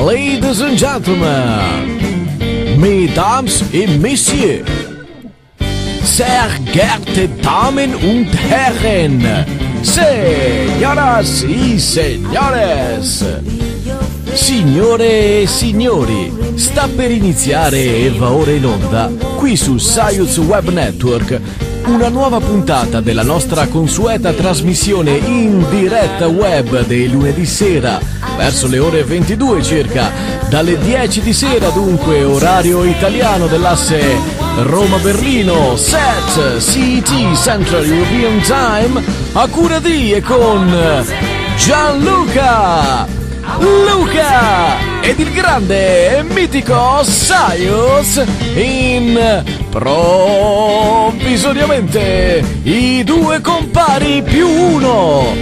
Ladies and gentlemen, mesdames et messieurs, sehr geehrte Damen und Herren, señoras y señores, signore e signori, sta per iniziare e va ora in onda, qui su Science Web Network, una nuova puntata della nostra consueta trasmissione in diretta web dei lunedì sera, verso le ore 22 circa, dalle 10 di sera dunque, orario italiano dell'asse Roma-Berlino, set CET Central European Time, a cura di e con Gianluca ed il grande e mitico Science in provvisoriamente i due compari più uno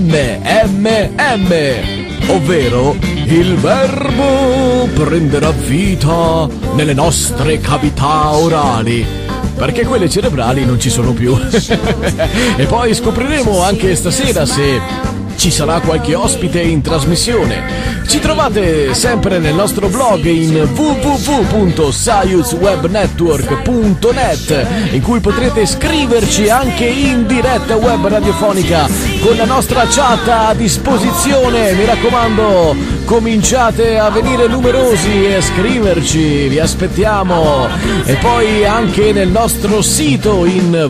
ovvero il verbo prenderà vita nelle nostre cavità orali, perché quelle cerebrali non ci sono più. E poi scopriremo anche stasera se ci sarà qualche ospite in trasmissione. Ci trovate sempre nel nostro blog in www.sciencewebnetwork.net, in cui potrete scriverci anche in diretta web radiofonica con la nostra chat a disposizione. Mi raccomando, cominciate a venire numerosi e a scriverci, vi aspettiamo. E poi anche nel nostro sito in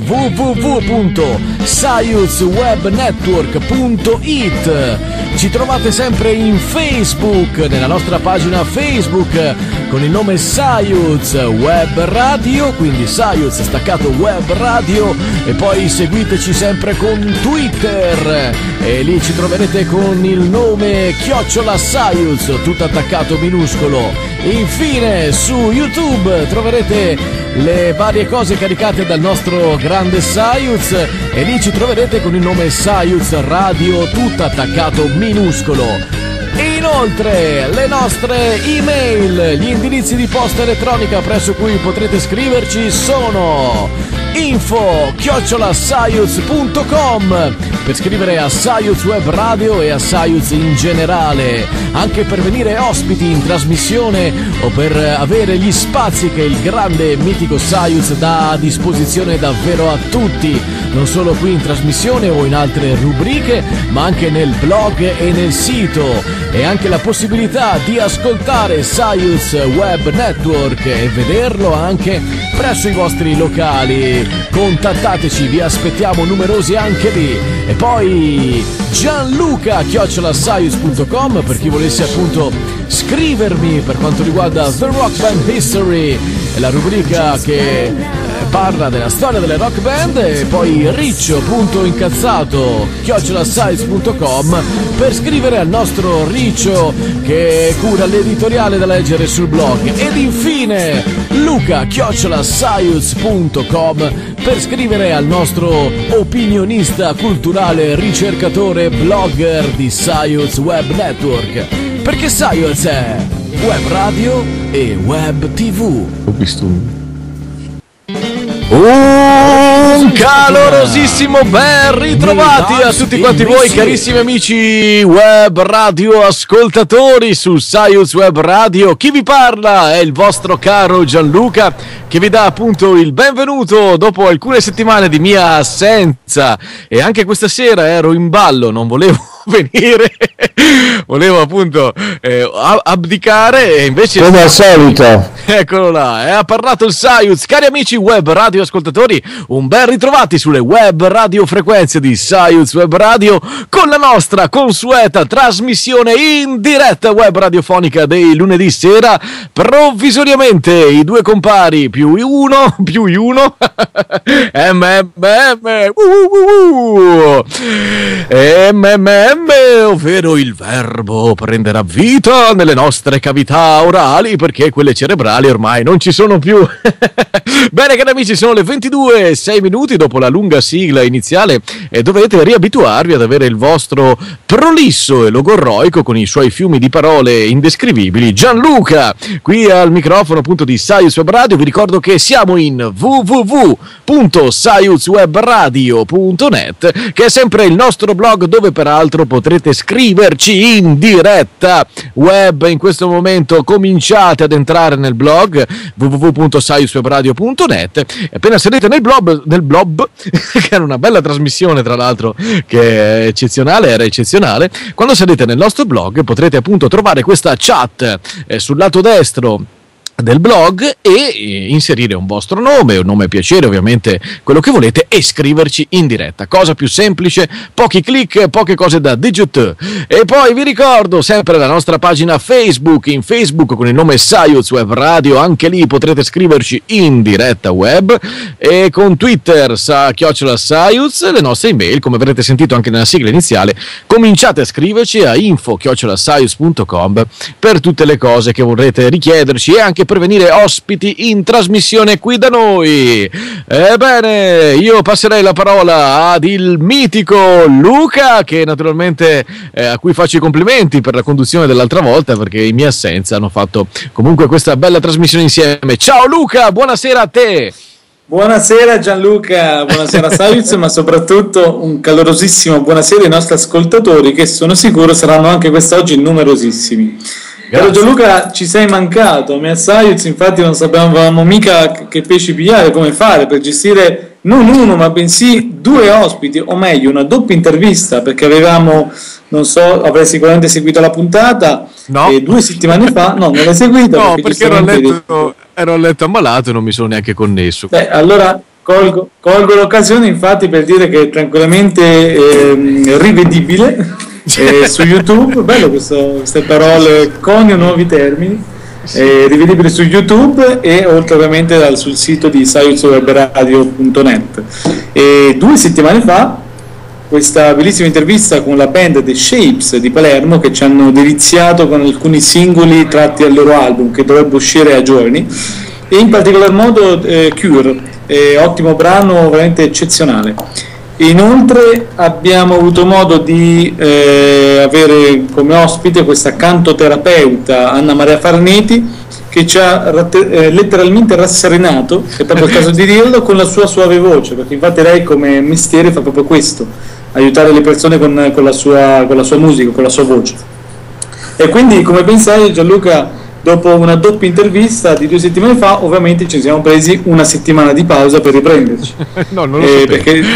www.sciencewebnetwork.it. Ci trovate sempre in Facebook, nella nostra pagina Facebook con il nome Science Web Radio, quindi Science staccato Web Radio, e poi seguiteci sempre con Twitter e lì ci troverete con il nome @Science, tutto attaccato minuscolo. Infine su YouTube troverete le varie cose caricate dal nostro grande Science e lì ci troverete con il nome Science Radio, tutto attaccato minuscolo. E inoltre le nostre email, gli indirizzi di posta elettronica presso cui potrete scriverci sono info@science.com per scrivere a Science Web Radio e a Science in generale, anche per venire ospiti in trasmissione o per avere gli spazi che il grande e mitico Science dà a disposizione davvero a tutti, non solo qui in trasmissione o in altre rubriche, ma anche nel blog e nel sito, e anche la possibilità di ascoltare Science Web Network e vederlo anche presso i vostri locali. Contattateci, vi aspettiamo numerosi anche lì. E poi Gianluca@science.com per chi volesse appunto scrivermi per quanto riguarda The Rock Band History, la rubrica che parla della storia delle rock band, e poi riccio.incazzato@science.com per scrivere al nostro Riccio che cura l'editoriale da leggere sul blog. Ed infine luca@science.com per scrivere al nostro opinionista culturale, ricercatore, blogger di Science Web Network, perché Science è web radio e web tv. Ho visto un calorosissimo ben ritrovati a tutti quanti voi, carissimi amici web radio ascoltatori su Science Web Radio. Chi vi parla è il vostro caro Gianluca, che vi dà appunto il benvenuto dopo alcune settimane di mia assenza, e anche questa sera ero in ballo, non volevo venire, volevo appunto abdicare, e invece come al solito eccolo là, ha parlato il Science. Cari amici web radio ascoltatori, un ben ritrovati sulle web radio frequenze di Science Web Radio con la nostra consueta trasmissione in diretta web radiofonica dei lunedì sera, provvisoriamente i due compari più uno ovvero il verbo prenderà vita nelle nostre cavità orali, perché quelle cerebrali ormai non ci sono più. Bene, cari amici, sono le 22:06 dopo la lunga sigla iniziale e dovete riabituarvi ad avere il vostro prolisso e logorroico, con i suoi fiumi di parole indescrivibili, Gianluca, qui al microfono appunto di Science Web Radio. Vi ricordo che siamo in www.sciencewebradio.net, che è sempre il nostro blog, dove peraltro Facebook, potrete scriverci in diretta web. In questo momento cominciate ad entrare nel blog www.saiuswebradio.net e appena sedete nel blog che era una bella trasmissione, tra l'altro, che è eccezionale, era eccezionale. Quando sedete nel nostro blog potrete appunto trovare questa chat sul lato destro del blog e inserire un vostro nome, un nome piacere, ovviamente quello che volete, e scriverci in diretta. Cosa più semplice, pochi click, poche cose da digit. E poi vi ricordo sempre la nostra pagina Facebook, in Facebook con il nome Saiuz Web Radio, anche lì potrete scriverci in diretta web, e con Twitter @Saiuz, le nostre email, come avrete sentito anche nella sigla iniziale, cominciate a scriverci a info@saiuz.com per tutte le cose che vorrete richiederci e anche per venire ospiti in trasmissione qui da noi. Ebbene, io passerei la parola ad il mitico Luca, che naturalmente a cui faccio i complimenti per la conduzione dell'altra volta, perché in mia assenza hanno fatto comunque questa bella trasmissione insieme. Ciao Luca, buonasera a te. Buonasera Gianluca, buonasera Saiuz, ma soprattutto un calorosissimo buonasera ai nostri ascoltatori, che sono sicuro saranno anche quest'oggi numerosissimi. Però Gianluca, ci sei mancato, me a Saiuz infatti non sapevamo mica che pesci pigliare, come fare per gestire non uno ma bensì due ospiti, o meglio una doppia intervista, perché avevamo, non so, avrei sicuramente seguito la puntata, no. 2 settimane fa, no, non l'hai seguita? No, perché ero a letto ammalato e non mi sono neanche connesso. Beh, allora colgo l'occasione infatti per dire che è tranquillamente rivedibile su YouTube, bello queste parole coniano nuovi termini, rivedibile su YouTube e oltre ovviamente sul sito di saiuzwebradio.net. E 2 settimane fa questa bellissima intervista con la band The Shapes di Palermo, che ci hanno deliziato con alcuni singoli tratti dal loro album che dovrebbe uscire a giorni, e in particolar modo Cure, ottimo brano, veramente eccezionale. Inoltre abbiamo avuto modo di avere come ospite questa cantoterapeuta Anna Maria Farneti, che ci ha letteralmente rasserenato, è proprio il caso di dirlo, con la sua suave voce, perché infatti lei come mestiere fa proprio questo, aiutare le persone con la sua musica, con la sua voce. E quindi, come pensai Gianluca, dopo una doppia intervista di 2 settimane fa, ovviamente ci siamo presi una settimana di pausa per riprenderci. No, non lo sapevo. Perché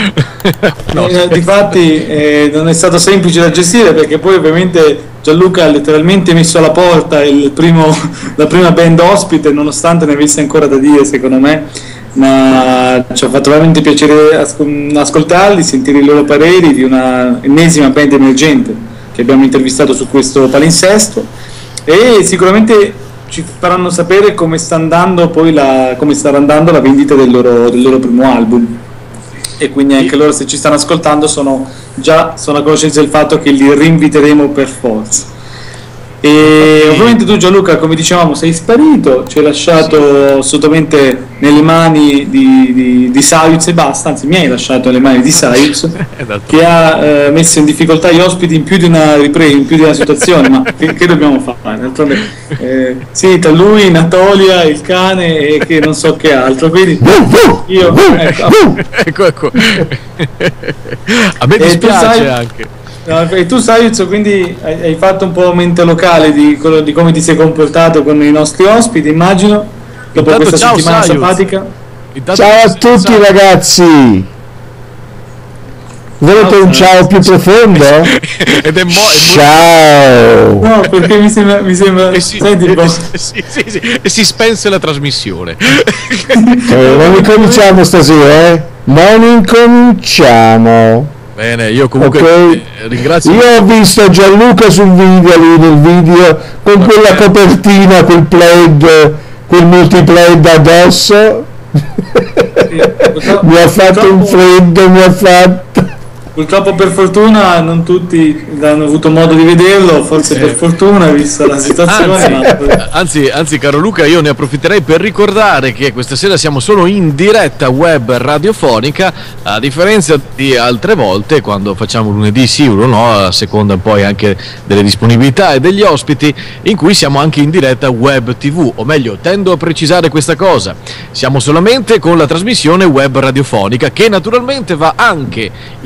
difatti non è stato semplice da gestire, perché poi ovviamente Gianluca ha letteralmente messo alla porta la prima band ospite, nonostante ne avesse ancora da dire, secondo me, ma ci ha fatto veramente piacere ascoltarli, sentire i loro pareri di una ennesima band emergente che abbiamo intervistato su questo palinsesto. E sicuramente ci faranno sapere come sta andando poi la vendita del loro primo album, e quindi anche loro, se ci stanno ascoltando, sono a conoscenza del fatto che li rinviteremo per forza. E ovviamente tu Gianluca, come dicevamo, sei sparito, ci hai lasciato assolutamente nelle mani di Saiuz e basta, anzi mi hai lasciato nelle mani di Saiuz, che ha messo in difficoltà gli ospiti in più di una situazione, ma che dobbiamo fare? D'altronde sì, tra lui, Natolia, il cane e che non so che altro, quindi io ecco. A me dispiace anche. E tu Saiuz, quindi hai fatto un po' mente locale di come ti sei comportato con i nostri ospiti, immagino, dopo questa settimana sabatica. Ciao a tutti ragazzi, volete un ciao più profondo? Ciao. No, perché mi sembra senti un po'. Sì, e si spense la trasmissione. Non incominciamo stasera, Non incominciamo. Bene, io comunque ringrazio. Io ho visto Gianluca sul video, lì nel video, con quella copertina, quel multiplaid addosso. Mi ha fatto un freddo, Purtroppo per fortuna non tutti hanno avuto modo di vederlo, forse per fortuna vista la situazione. Anzi, caro Luca, io ne approfitterei per ricordare che questa sera siamo solo in diretta web radiofonica, a differenza di altre volte quando facciamo lunedì sì o no, a seconda poi anche delle disponibilità e degli ospiti, in cui siamo anche in diretta web TV, o meglio, tendo a precisare questa cosa, siamo solamente con la trasmissione web radiofonica, che naturalmente va anche in diretta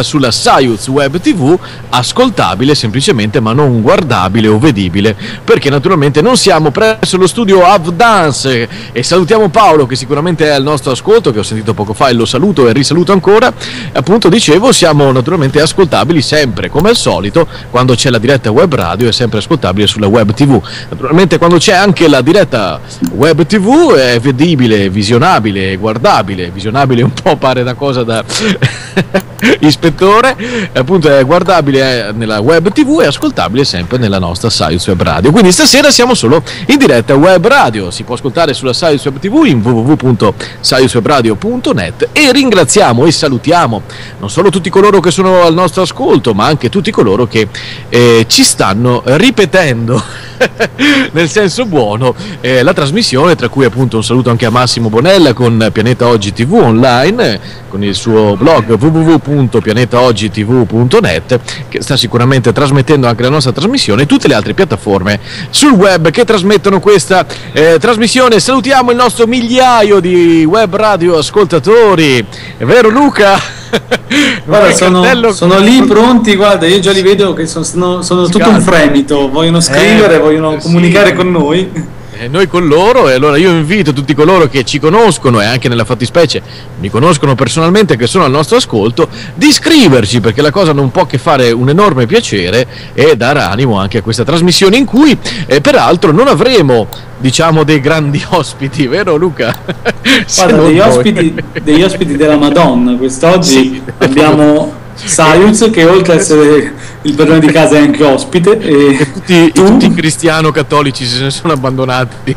sulla Saiuz Web TV, ascoltabile semplicemente, ma non guardabile o vedibile, perché naturalmente non siamo presso lo studio Avdance. E salutiamo Paolo, che sicuramente è al nostro ascolto, che ho sentito poco fa e lo saluto e risaluto ancora. Appunto, dicevo, siamo naturalmente ascoltabili sempre, come al solito, quando c'è la diretta web radio è sempre ascoltabile sulla web TV. Naturalmente quando c'è anche la diretta web TV è vedibile, visionabile, guardabile. Visionabile un po' pare una cosa da ispettore, appunto è guardabile nella web TV e ascoltabile sempre nella nostra Saiuz Web Radio. Quindi stasera siamo solo in diretta web radio, si può ascoltare sulla Saiuz Web TV in www.saiuzwebradio.net. E ringraziamo e salutiamo non solo tutti coloro che sono al nostro ascolto, ma anche tutti coloro che ci stanno ripetendo nel senso buono la trasmissione, tra cui appunto un saluto anche a Massimo Bonella con Pianeta Oggi TV online, con il suo blog www.pianetaoggitv.net, che sta sicuramente trasmettendo anche la nostra trasmissione, e tutte le altre piattaforme sul web che trasmettono questa trasmissione. Salutiamo il nostro migliaio di web radio ascoltatori, è vero Luca? Guarda, sono lì pronti, guarda, io già li vedo che sono tutto un fremito, vogliono scrivere, vogliono comunicare con noi. Noi con loro, e allora io invito tutti coloro che ci conoscono e anche nella fattispecie mi conoscono personalmente, che sono al nostro ascolto, di iscriverci, perché la cosa non può che fare un enorme piacere e dare animo anche a questa trasmissione, in cui peraltro non avremo, diciamo, dei grandi ospiti, vero Luca? Guarda, degli ospiti della Madonna. Quest'oggi sì. Abbiamo Saiuz, che oltre ad essere il padrone di casa è anche ospite, e tutti i cristiano-cattolici se ne sono abbandonati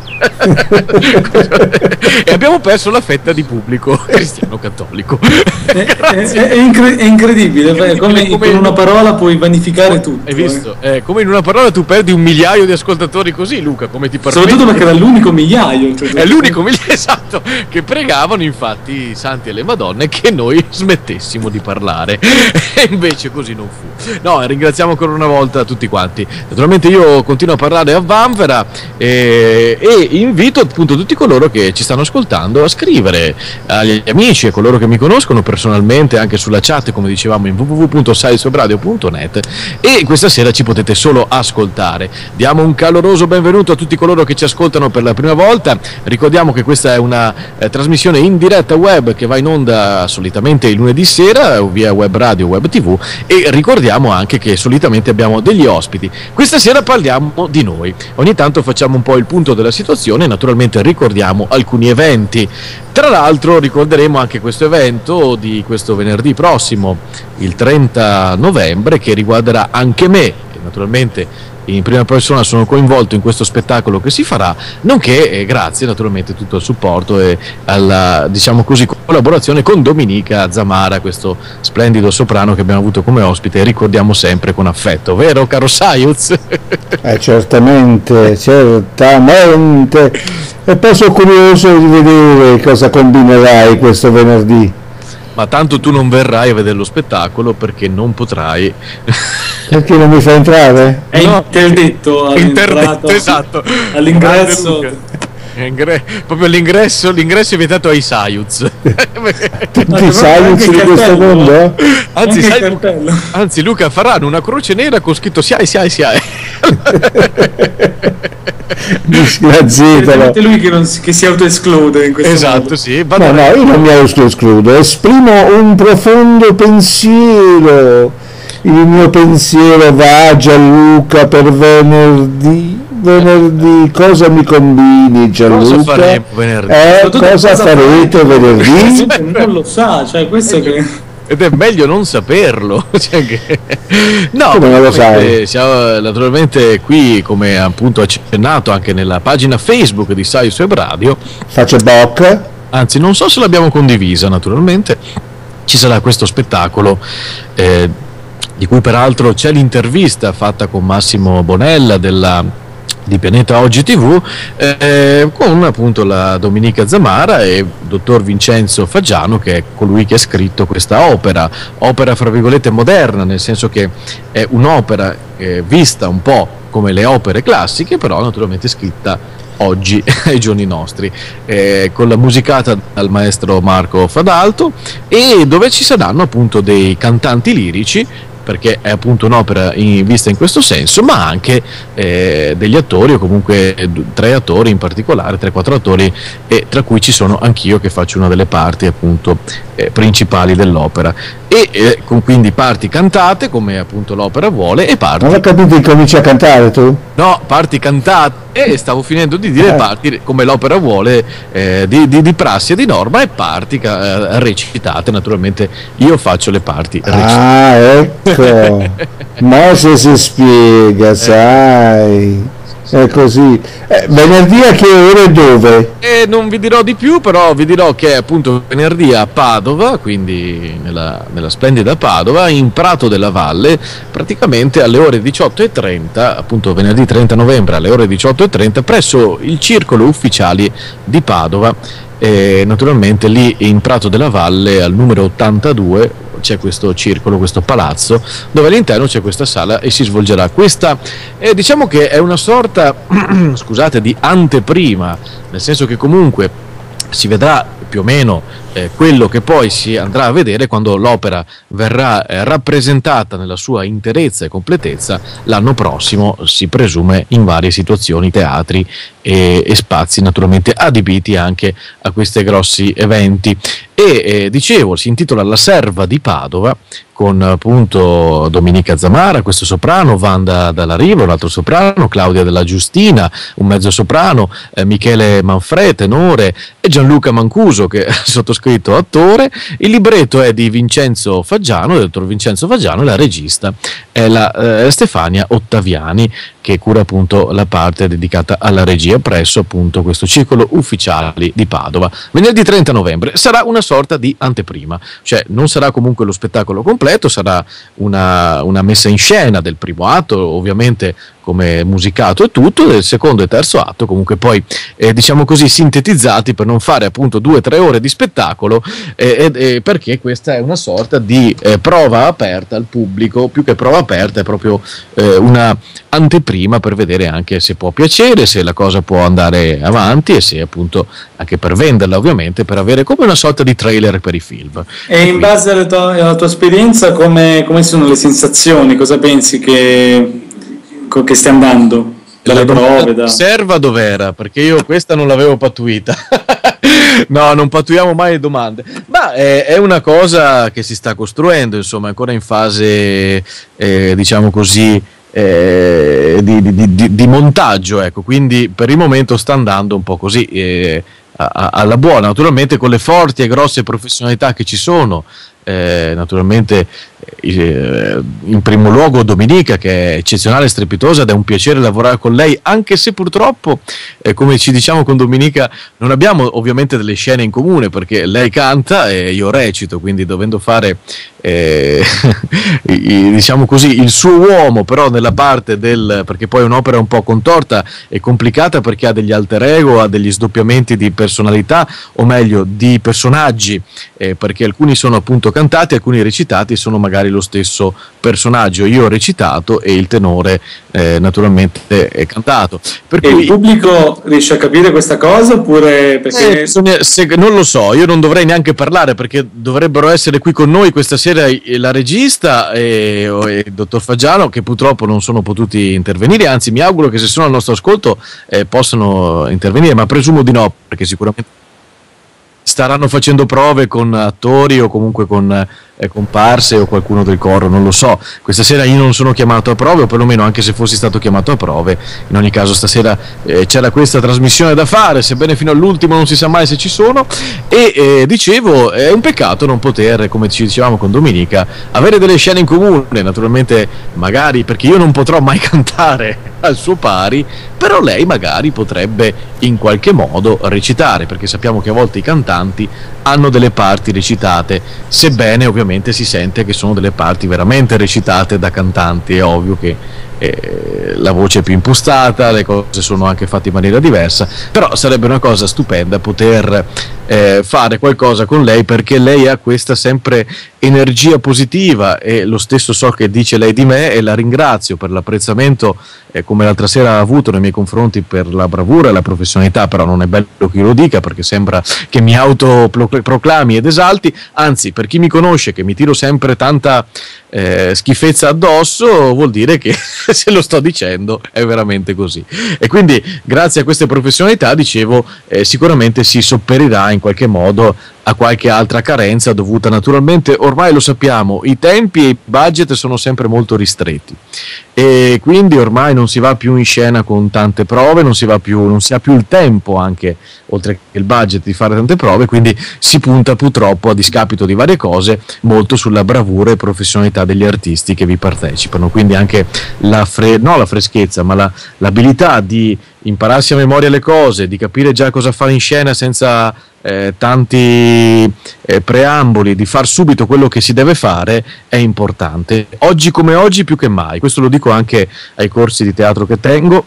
e abbiamo perso la fetta di pubblico cristiano-cattolico. È incredibile, come con una parola puoi vanificare tutto. Hai visto? Come in una parola tu perdi 1 migliaio di ascoltatori così, Luca, come ti permetti? Soprattutto perché era l'unico migliaio. È l'unico migliaio, esatto, che pregavano infatti i santi e le madonne che noi smettessimo di parlare. E invece così non fu. No, ringraziamo ancora una volta tutti quanti. Naturalmente io continuo a parlare a vanvera e invito appunto tutti coloro che ci stanno ascoltando a scrivere agli amici e coloro che mi conoscono personalmente anche sulla chat, come dicevamo, in www.saiuzwebradio.net, e questa sera ci potete solo ascoltare. Diamo un caloroso benvenuto a tutti coloro che ci ascoltano per la prima volta. Ricordiamo che questa è una trasmissione in diretta web che va in onda solitamente il lunedì sera via web radio, web TV, e ricordiamo anche che solitamente abbiamo degli ospiti. Questa sera parliamo di noi, ogni tanto facciamo un po' il punto della situazione e naturalmente ricordiamo alcuni eventi. Tra l'altro ricorderemo anche questo evento di questo venerdì prossimo, il 30 novembre, che riguarderà anche me, e naturalmente in prima persona sono coinvolto in questo spettacolo che si farà, nonché grazie naturalmente tutto al supporto e alla, diciamo così, collaborazione con Dominica Zamara, questo splendido soprano che abbiamo avuto come ospite e ricordiamo sempre con affetto, vero caro Saiuz? Certamente. E poi sono curioso di vedere cosa combinerai questo venerdì. Ma tanto tu non verrai a vedere lo spettacolo perché non potrai. Perché non mi fa entrare? È interdetto all'entrata, esatto, all'ingresso. Proprio l'ingresso è vietato ai Saiuz. Tutti i Saiuz di questo mondo? Anzi Luca, faranno una croce nera con scritto SIAE. È lui che si autoesclude in questo esatto modo. Sì, no, io non mi autoescludo, esprimo un profondo pensiero. Il mio pensiero va a Gianluca per venerdì. Cosa mi combini, Gianluca? Cosa faremo venerdì? Cosa farete venerdì? Non lo sa, cioè questo che... Ed è meglio non saperlo. No, come non lo sai? Siamo naturalmente qui, come appunto accennato anche nella pagina Facebook di Saiuz Web Radio. Facebook. Anzi, non so se l'abbiamo condivisa, naturalmente. Ci sarà questo spettacolo di cui peraltro c'è l'intervista fatta con Massimo Bonella di Pianeta Oggi TV, con appunto la Dominica Zamara e il dottor Vincenzo Faggiano, che è colui che ha scritto questa opera fra virgolette moderna, nel senso che è un'opera vista un po' come le opere classiche, però naturalmente scritta oggi ai giorni nostri, con la musicata dal maestro Marco Fadalto, e dove ci saranno appunto dei cantanti lirici, perché è appunto un'opera vista in questo senso, ma anche degli attori, o comunque 3 attori in particolare, 3-4 attori, e tra cui ci sono anch'io che faccio una delle parti appunto principali dell'opera, e con quindi parti cantate come appunto l'opera vuole, e parti... Non ho capito, cominci a cantare tu? No, parti cantate, e stavo finendo di dire parti come l'opera vuole, di prassi e di norma, e parti recitate. Naturalmente io faccio le parti recitate. Ecco, Mose si spiega, sai, è così. Venerdì a che ore e dove? Non vi dirò di più, però vi dirò che è appunto venerdì a Padova, quindi nella splendida Padova, in Prato della Valle, praticamente alle ore 18:30, appunto venerdì 30 novembre alle ore 18:30, presso il Circolo Ufficiali di Padova. Naturalmente lì in Prato della Valle, al numero 82, c'è questo circolo, questo palazzo, dove all'interno c'è questa sala e si svolgerà questa, diciamo che è una sorta scusate, di anteprima, nel senso che comunque si vedrà più o meno quello che poi si andrà a vedere quando l'opera verrà rappresentata nella sua interezza e completezza l'anno prossimo, si presume, in varie situazioni, teatri e spazi naturalmente adibiti anche a questi grossi eventi. E dicevo, si intitola La Serva di Padova, con appunto Dominica Zamara, questo soprano, Wanda Dalla Riva, un altro soprano, Claudia Della Giustina, un mezzo soprano, Michele Manfrè, tenore, e Gianluca Mancuso, che è sottoscritto attore. Il libretto è di Vincenzo Faggiano, del dottor Vincenzo Faggiano, e la regista è la Stefania Ottaviani, che cura appunto la parte dedicata alla regia presso appunto questo Circolo Ufficiali di Padova. Venerdì 30 novembre sarà una sorta di anteprima, cioè non sarà comunque lo spettacolo completo, sarà una messa in scena del primo atto, ovviamente come musicato e tutto, del secondo e terzo atto, comunque poi diciamo così sintetizzati, per non fare appunto 2-3 ore di spettacolo, perché questa è una sorta di prova aperta al pubblico. Più che prova aperta è proprio una anteprima, per vedere anche se può piacere, se la cosa può andare avanti, e se appunto anche per venderla, ovviamente, per avere come una sorta di trailer per i film. E in base alla tua esperienza, come sono le sensazioni? Cosa pensi che stia andando? Dalle prove, Serva dov'era? Perché io questa non l'avevo pattuita. No, non pattuiamo mai le domande, ma è una cosa che si sta costruendo, insomma, ancora in fase diciamo così di montaggio, ecco, quindi per il momento sta andando un po' così, alla buona, naturalmente con le forti e grosse professionalità che ci sono, naturalmente in primo luogo Dominica, che è eccezionale e strepitosa, ed è un piacere lavorare con lei, anche se purtroppo come ci diciamo con Dominica non abbiamo ovviamente delle scene in comune, perché lei canta e io recito, quindi dovendo fare diciamo così il suo uomo, però nella parte perché poi è un'opera un po' contorta e complicata, perché ha degli alter ego, ha degli sdoppiamenti di personalità, o meglio di personaggi, perché alcuni sono appunto cantati, alcuni recitati, sono magari lo stesso personaggio, io ho recitato e il tenore naturalmente è cantato. Per cui, il pubblico riesce a capire questa cosa, oppure perché non lo so, io non dovrei neanche parlare, perché dovrebbero essere qui con noi questa sera la regista e il dottor Faggiano, che purtroppo non sono potuti intervenire, anzi mi auguro che se sono al nostro ascolto possano intervenire, ma presumo di no, perché sicuramente staranno facendo prove con attori o comunque con comparse o qualcuno del coro, non lo so. Questa sera io non sono chiamato a prove, o perlomeno, anche se fossi stato chiamato a prove, in ogni caso stasera c'era questa trasmissione da fare, sebbene fino all'ultimo non si sa mai se ci sono, e dicevo, è un peccato non poter, come ci dicevamo con Dominica, avere delle scene in comune, naturalmente, magari, perché io non potrò mai cantare al suo pari, però lei magari potrebbe in qualche modo recitare, perché sappiamo che a volte i cantanti hanno delle parti recitate, sebbene ovviamente si sente che sono delle parti veramente recitate da cantanti. È ovvio che la voce è più impostata, le cose sono anche fatte in maniera diversa, però sarebbe una cosa stupenda poter fare qualcosa con lei, perché lei ha questa sempre energia positiva, e lo stesso so che dice lei di me, e la ringrazio per l'apprezzamento come l'altra sera ha avuto nei miei confronti per la bravura e la professionalità. Però non è bello che io lo dica, perché sembra che mi autoproclami ed esalti, anzi, per chi mi conosce, che mi tiro sempre tanta schifezza addosso, vuol dire che se lo sto dicendo è veramente così. E quindi grazie a queste professionalità, dicevo, sicuramente si sopperirà in qualche modo a qualche altra carenza dovuta, naturalmente, ormai lo sappiamo, i tempi e i budget sono sempre molto ristretti, e quindi ormai non si va più in scena con tante prove, non si ha più il tempo, anche oltre che il budget, di fare tante prove, quindi si punta purtroppo, a discapito di varie cose, molto sulla bravura e professionalità degli artisti che vi partecipano. Quindi anche la freschezza, ma l'abilità di impararsi a memoria le cose, di capire già cosa fare in scena senza tanti preamboli, di far subito quello che si deve fare, è importante. Oggi come oggi più che mai, questo lo dico anche ai corsi di teatro che tengo,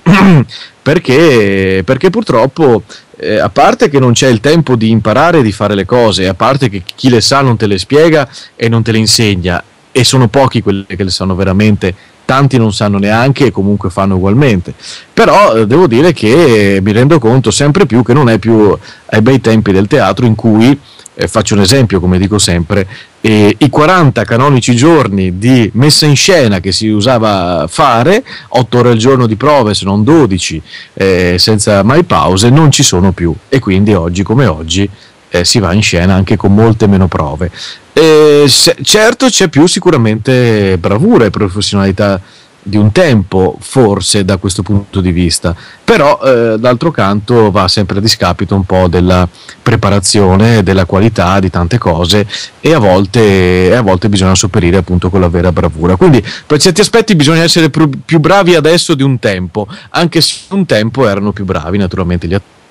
perché purtroppo a parte che non c'è il tempo di imparare e di fare le cose, a parte che chi le sa non te le spiega e non te le insegna, e sono pochi quelli che le sanno veramente, tanti non sanno neanche e comunque fanno ugualmente. Però devo dire che mi rendo conto sempre più che non è più ai bei tempi del teatro, in cui faccio un esempio, come dico sempre, i 40 canonici giorni di messa in scena che si usava fare, 8 ore al giorno di prove, se non 12, senza mai pause, non ci sono più, e quindi oggi come oggi si va in scena anche con molte meno prove. Certo, c'è più sicuramente bravura e professionalità di un tempo, forse, da questo punto di vista, però d'altro canto va sempre a discapito un po' della preparazione, della qualità di tante cose, e a volte bisogna sopperire appunto con la vera bravura. Quindi per certi aspetti bisogna essere più bravi adesso di un tempo, anche se un tempo erano più bravi naturalmente gli attori.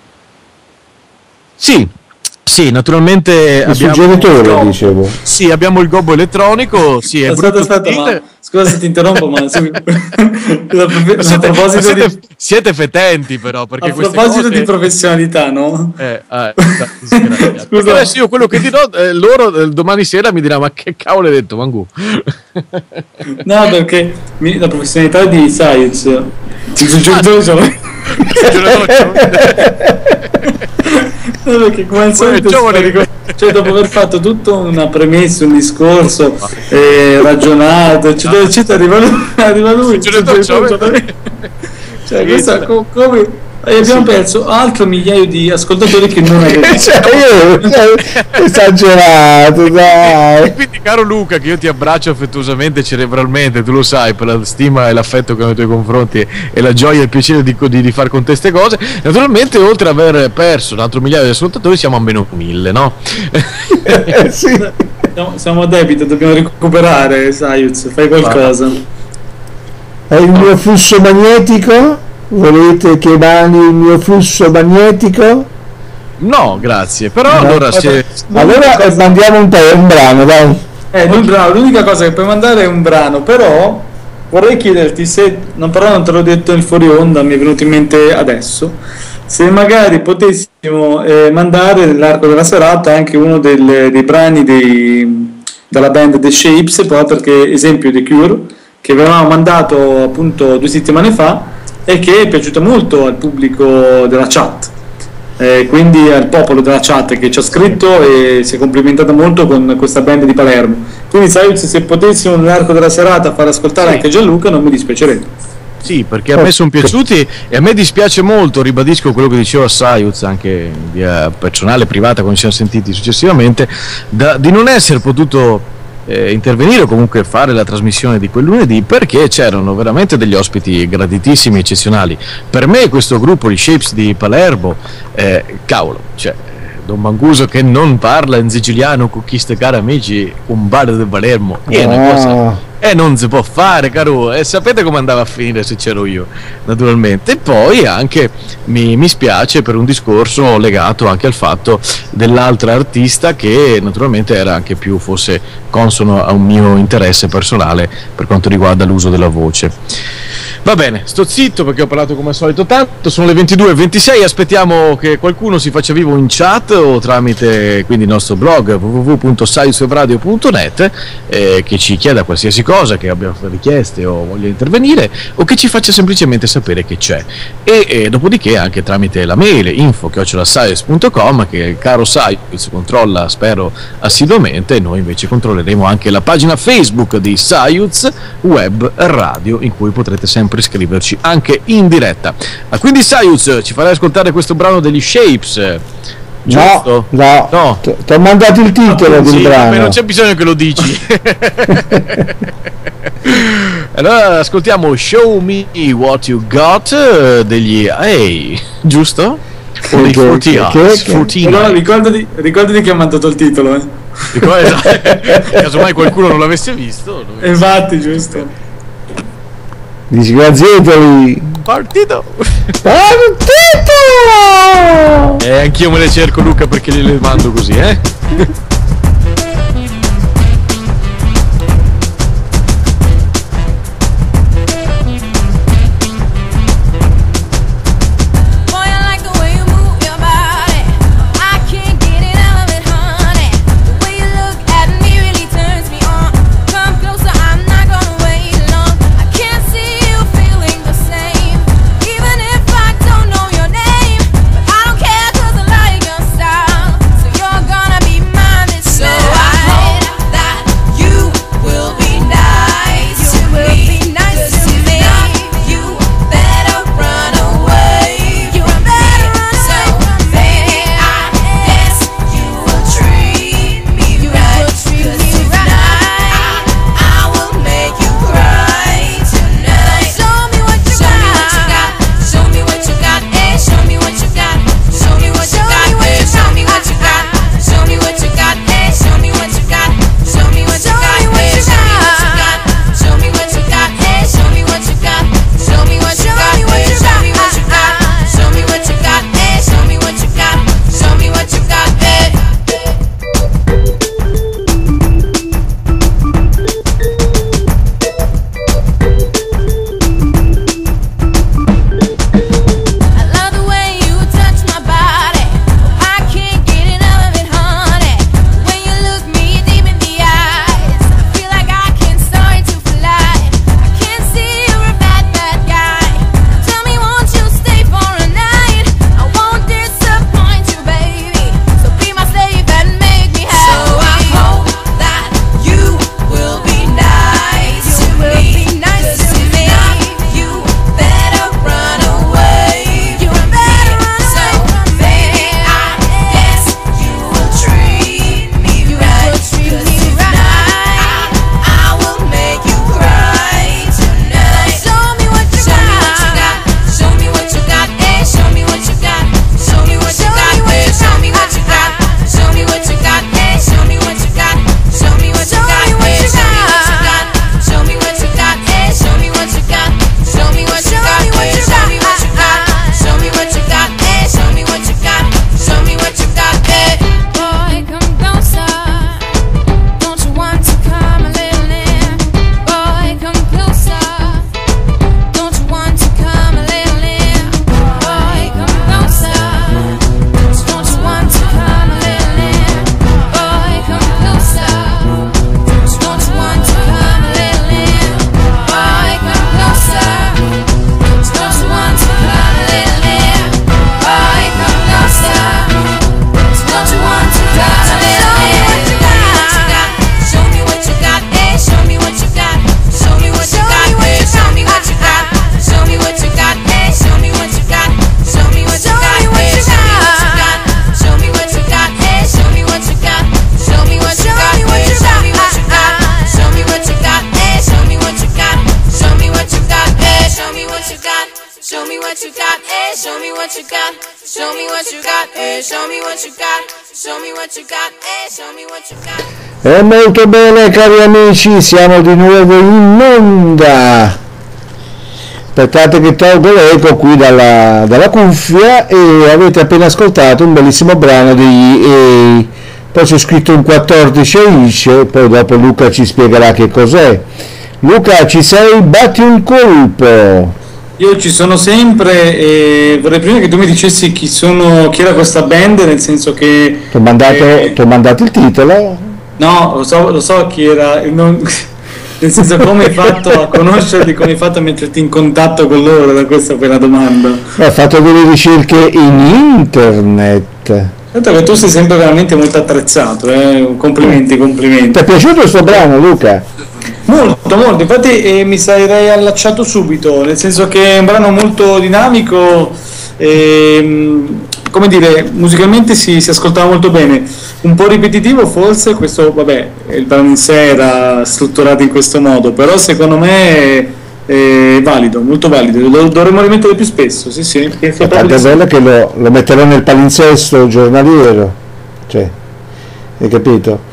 Sì, naturalmente abbiamo suggeritore, dicevo. Sì, abbiamo il gobbo elettronico. Sì, è aspetta, ma scusa se ti interrompo, ma a proposito siete fetenti, però, perché a proposito di professionalità, no? Scusa, adesso io quello che dirò, loro domani sera mi diranno: ma che cavolo hai detto, Mangù? No, perché la professionalità di Sayuz, il suggeritore perché come al solito, cioè, dopo aver fatto tutta una premessa, un discorso ragionato, eccetera, eccetera, arriva lui, cioè questa come abbiamo perso altro migliaio di ascoltatori che non avevano. Esagerato, dai. E quindi, caro Luca, che io ti abbraccio affettuosamente, cerebralmente, tu lo sai, per la stima e l'affetto che ho nei tuoi confronti e la gioia e il piacere di far con te queste cose, naturalmente, oltre ad aver perso un altro migliaio di ascoltatori, siamo a meno 1000, no? Sì. Siamo a debito, dobbiamo recuperare. Sayuz, fai qualcosa. Hai il mio flusso magnetico? Volete che mani il mio flusso magnetico? No, grazie. Però no, allora mandiamo un brano, dai. L'unica cosa che puoi mandare è un brano, però vorrei chiederti se, non te l'ho detto in fuori onda, mi è venuto in mente adesso, se magari potessimo mandare nell'arco della serata anche uno dei brani della band The Shapes, proprio perché, esempio, The Cure, che avevamo mandato appunto 2 settimane fa e che è piaciuto molto al pubblico della chat, quindi al popolo della chat che ci ha scritto e si è complimentata molto con questa band di Palermo. Quindi Sayuz, se potessimo nell'arco della serata far ascoltare anche Gianluca, non mi dispiacerebbe. Sì, perché a me sono piaciuti, e a me dispiace molto, ribadisco quello che diceva Sayuz anche via personale, privata, quando ci siamo sentiti successivamente, di non essere potuto intervenire o comunque fare la trasmissione di quel lunedì, perché c'erano veramente degli ospiti graditissimi, eccezionali. Per me questo gruppo, gli Shapes di Palermo, cavolo, cioè Don Manguso che non parla in siciliano con chi sta cari amici, un bar di Palermo, è una cosa non si può fare, caro, e sapete come andava a finire se c'ero io, naturalmente. E poi anche mi spiace per un discorso legato anche al fatto dell'altra artista, che naturalmente era anche più forse consono a un mio interesse personale per quanto riguarda l'uso della voce. Va bene, sto zitto perché ho parlato come al solito tanto. Sono le 22:26, aspettiamo che qualcuno si faccia vivo in chat o tramite quindi il nostro blog www.sciencewebradio.net, che ci chieda qualsiasi cosa, che abbia richieste o voglia intervenire, o che ci faccia semplicemente sapere che c'è, e dopodiché anche tramite la mail info@science.com, che il caro Science controlla, spero assiduamente, e noi invece controlleremo anche la pagina Facebook di Science Web Radio, in cui potrete sempre iscriverci anche in diretta. Quindi Science, ci farai ascoltare questo brano degli Shapes, giusto? No. Ti ho mandato il titolo del brano. Non c'è bisogno che lo dici. Allora ascoltiamo Show Me What You Got degli giusto? O dei 40 Allora ricordati che ha mandato il titolo, casomai qualcuno non l'avesse visto. Infatti, giusto. Disgraziateli. Partito. Anch'io me le cerco, Luca, perché le mando così, E molto bene, cari amici, siamo di nuovo in onda Aspettate che tolgo l'eco qui dalla cuffia, e avete appena ascoltato un bellissimo brano degli EA. Poi c'è scritto un 14 Aisce, poi dopo Luca ci spiegherà che cos'è. Luca, ci sei? Batti un colpo. Io ci sono sempre e vorrei prima che tu mi dicessi chi era questa band, nel senso che... Ti ho mandato il titolo? No, lo so chi era, nel senso come hai fatto a conoscerli, come hai fatto a metterti in contatto con loro, da questa per la domanda. Ho fatto delle ricerche in internet. Certo che tu sei sempre veramente molto attrezzato, complimenti. Ti è piaciuto questo brano, Luca? Molto, molto, infatti mi sarei allacciato subito, nel senso che è un brano molto dinamico, come dire, musicalmente si ascoltava molto bene, un po' ripetitivo forse, questo vabbè, il brano in sé era strutturato in questo modo, però secondo me è valido, molto valido, lo dovremmo rimettere più spesso, sì, è bello che lo metterò nel palinsesto giornaliero, cioè, hai capito?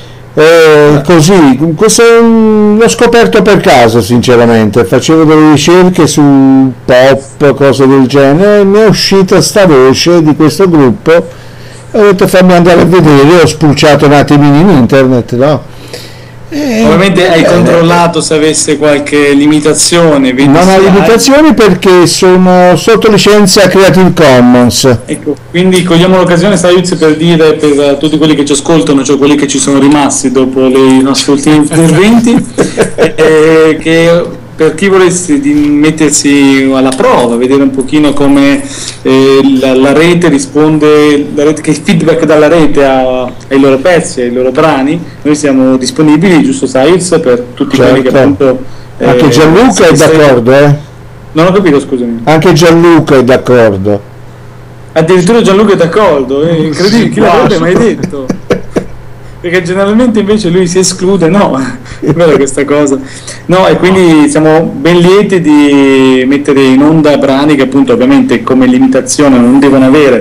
Così, questo l'ho scoperto per caso, sinceramente. Facevo delle ricerche su pop, cose del genere, e mi è uscita sta voce di questo gruppo e ho detto fammi andare a vedere, ho spulciato un attimino in internet, no? Ovviamente hai controllato se avesse qualche limitazione. Non ha limitazioni perché sono sotto licenza Creative Commons. Ecco, quindi cogliamo l'occasione, Sayuz, per dire per tutti quelli che ci ascoltano, cioè quelli che ci sono rimasti dopo i nostri ultimi interventi, che per chi volesse di mettersi alla prova, vedere un pochino come la rete risponde, che feedback dalla rete ai loro pezzi, ai loro brani, noi siamo disponibili, giusto Sayuz, per tutti quelli che appunto... Anche Gianluca è d'accordo, Non ho capito, scusami. Anche Gianluca è d'accordo. Addirittura Gianluca è d'accordo, incredibile, chi l'avrebbe mai detto? Perché generalmente invece lui si esclude, no, è vera questa cosa. No, e quindi siamo ben lieti di mettere in onda brani che appunto ovviamente come limitazione non devono avere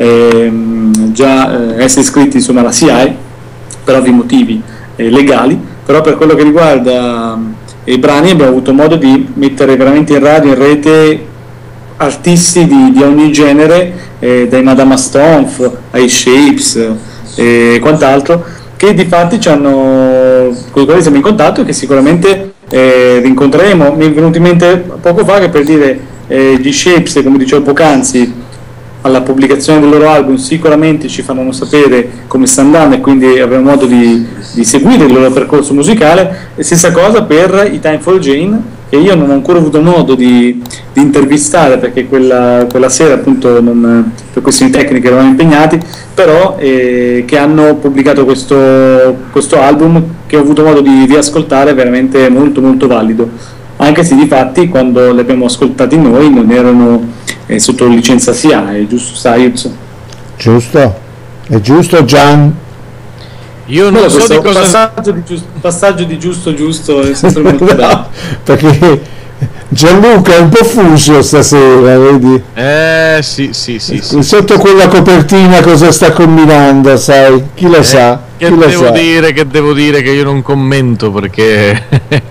essere iscritti insomma alla SIAE per ovvi motivi legali, però per quello che riguarda i brani abbiamo avuto modo di mettere veramente in radio, in rete artisti di ogni genere, dai Madama Stomp ai Shapes e quant'altro, che di fatti con i quali siamo in contatto e che sicuramente rincontreremo. Mi è venuto in mente poco fa che per dire gli Shapes, come dicevo poc'anzi, alla pubblicazione del loro album sicuramente ci faranno sapere come sta andando e quindi avremo modo di seguire il loro percorso musicale, e stessa cosa per i Time for Jane, che io non ho ancora avuto modo di intervistare perché quella sera appunto per questioni tecniche eravamo impegnati, però che hanno pubblicato questo album che ho avuto modo di riascoltare, veramente molto molto valido, anche se di fatti quando li abbiamo ascoltati noi non erano sotto licenza SIAE, giusto Sayuz? Giusto, è giusto Gian? Io non so di cosa... passaggio di giusto è sempre molto bello. Perché Gianluca è un po' fuso stasera, vedi? Sì. Sotto quella copertina cosa sta combinando, sai? Chi lo sa? Che devo dire che io non commento perché...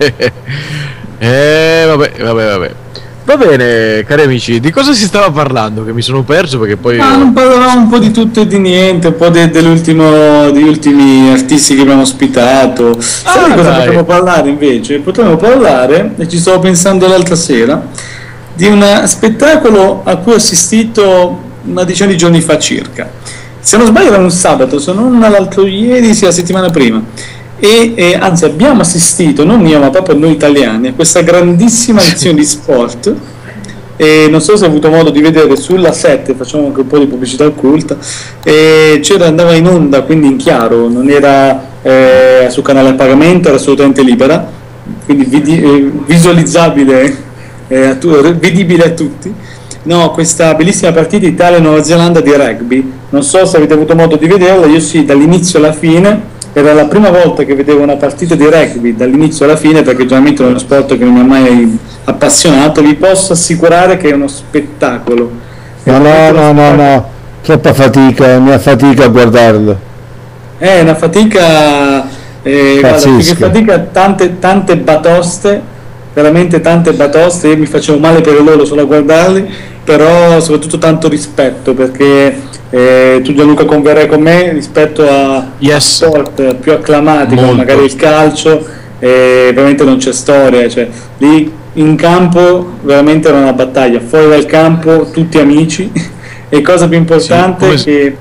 vabbè. Va bene, cari amici, di cosa si stava parlando? Che mi sono perso perché poi... non parlavamo un po' di tutto e di niente, un po' degli ultimi artisti che abbiamo ospitato. Sai di cosa potremmo parlare invece? Potremmo parlare, e ci stavo pensando l'altra sera, di un spettacolo a cui ho assistito una decina di giorni fa circa. Se non sbaglio era un sabato, se non l'altro ieri, sia la settimana prima. E anzi abbiamo assistito, non io ma proprio noi italiani, a questa grandissima lezione di sport, e non so se hai avuto modo di vedere sulla 7, facciamo anche un po' di pubblicità occulta, andava in onda, quindi in chiaro, non era su canale a pagamento, era assolutamente libera, quindi visualizzabile, vedibile a tutti. No, questa bellissima partita Italia-Nuova Zelanda di rugby, non so se avete avuto modo di vederla, io sì, dall'inizio alla fine. Era la prima volta che vedevo una partita di rugby dall'inizio alla fine, perché generalmente è uno sport che non mi ha mai appassionato. Vi posso assicurare che è uno spettacolo. No, troppa fatica, mi affatica a guardarlo. È una fatica, guarda, che fatica, tante batoste, veramente tante batoste, io mi facevo male per loro solo a guardarli, però soprattutto tanto rispetto, perché tu Gianluca converrai con me rispetto a sport più acclamati come magari il calcio, veramente non c'è storia, cioè lì in campo veramente era una battaglia, fuori dal campo tutti amici e cosa più importante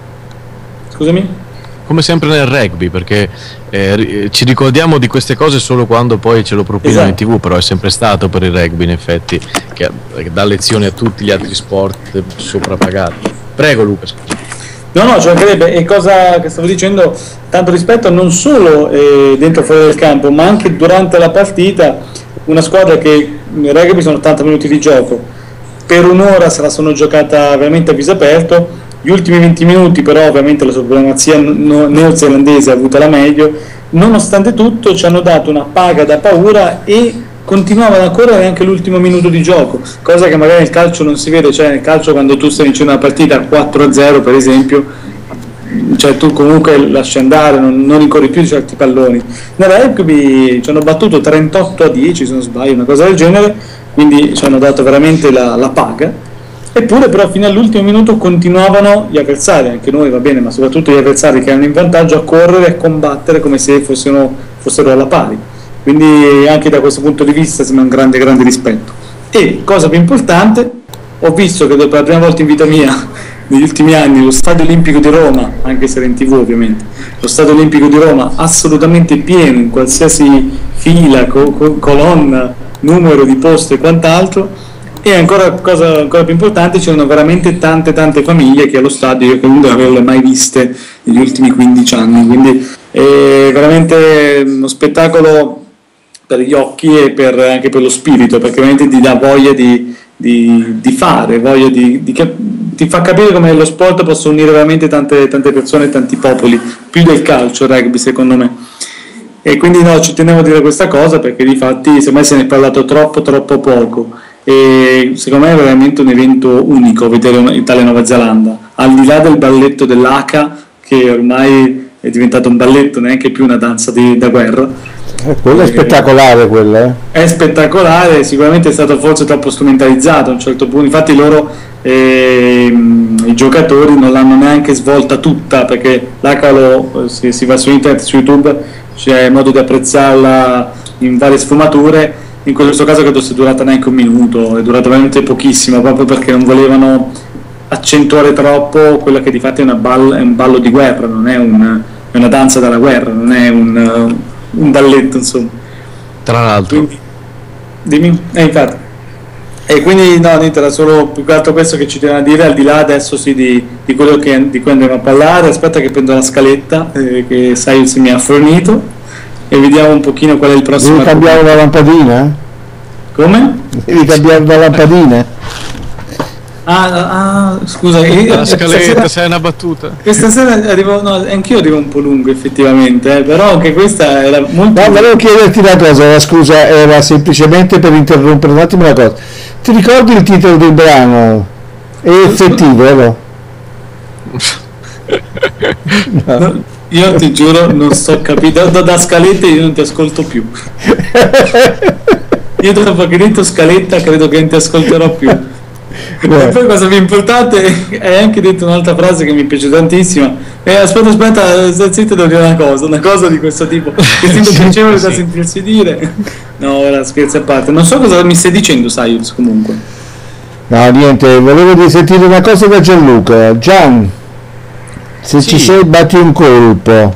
scusami? Come sempre nel rugby, perché ci ricordiamo di queste cose solo quando poi ce lo propinano in TV, però è sempre stato per il rugby in effetti che dà lezioni a tutti gli altri sport soprappagati. Prego Luca. No, ci mancherebbe, e cosa che stavo dicendo, tanto rispetto non solo dentro e fuori del campo, ma anche durante la partita. Una squadra che nel rugby sono 80 minuti di gioco, per un'ora se la sono giocata veramente a viso aperto, gli ultimi 20 minuti però ovviamente la supremazia neozelandese ha avuto la meglio, nonostante tutto ci hanno dato una paga da paura e continuavano a correre anche l'ultimo minuto di gioco, cosa che magari nel calcio non si vede, cioè nel calcio quando tu stai vincendo una partita 4-0 per esempio, cioè tu comunque lasci andare, non ricorri più di certi palloni. Nel rugby ci hanno battuto 38-10 se non sbaglio, una cosa del genere, quindi ci hanno dato veramente la paga, eppure però fino all'ultimo minuto continuavano gli avversari, anche noi va bene, ma soprattutto gli avversari che erano in vantaggio, a correre e a combattere come se fossero alla pari, quindi anche da questo punto di vista sembra un grande rispetto. E cosa più importante, ho visto che per la prima volta in vita mia negli ultimi anni lo Stadio Olimpico di Roma, anche se era in TV ovviamente, lo Stadio Olimpico di Roma assolutamente pieno in qualsiasi fila, colonna, numero di posti e quant'altro, e ancora cosa ancora più importante, c'erano veramente tante famiglie che allo stadio io non avevo mai viste negli ultimi 15 anni, quindi è veramente uno spettacolo per gli occhi e anche per lo spirito, perché veramente ti dà voglia di fare, voglia ti fa capire come lo sport possa unire veramente tante persone e tanti popoli, più del calcio il rugby secondo me. E quindi ci tenevo a dire questa cosa, perché di fatti secondo me se ne è parlato troppo poco, e secondo me è veramente un evento unico vedere Italia-Nuova Zelanda, al di là del balletto dell'Haka, che ormai è diventato un balletto, neanche più una danza da guerra. Quello è spettacolare, quello è spettacolare, sicuramente è stato forse troppo strumentalizzato a un certo punto, infatti loro i giocatori non l'hanno neanche svolta tutta, perché l'Haka si va su internet, su YouTube, c'è modo di apprezzarla in varie sfummature. In questo caso credo sia durata neanche un minuto, è durata veramente pochissimo, proprio perché non volevano accentuare troppo quello che di fatto è un ballo di guerra, non è una danza della guerra, non è un balletto, insomma. Tra l'altro. Quindi, dimmi? Infatti. E quindi niente, era solo più che altro questo che ci tenevo a dire, al di là adesso di quello di cui andremo a parlare. Aspetta che prendo la scaletta che Sayus mi ha fornito e vediamo un pochino qual è il prossimo. Devi cambiare la lampadina? Come? Devi cambiare la lampadina? Scusa, la scaletta, sei una battuta. Questa sera anch'io arrivo un po' lungo effettivamente, però anche questa era molto. No, volevo chiederti una cosa, scusa, era semplicemente per interrompere un attimo una cosa. Ti ricordi il titolo del brano? È effettivo, no? No, io ti giuro non sto capendo, da scalette io non ti ascolto più. Io dopo che hai detto scaletta credo che non ti ascolterò più. E poi cosa più importante, hai anche detto un'altra frase che mi piace tantissimo. Aspetta, sta zitto, devo dire una cosa di questo tipo che sento piacevole da sentirsi dire. No, ora scherzi a parte, non so cosa mi stai dicendo, Sayus, comunque. No, niente, volevo sentire una cosa da Gianluca. Gian, se ci sei, batti un colpo.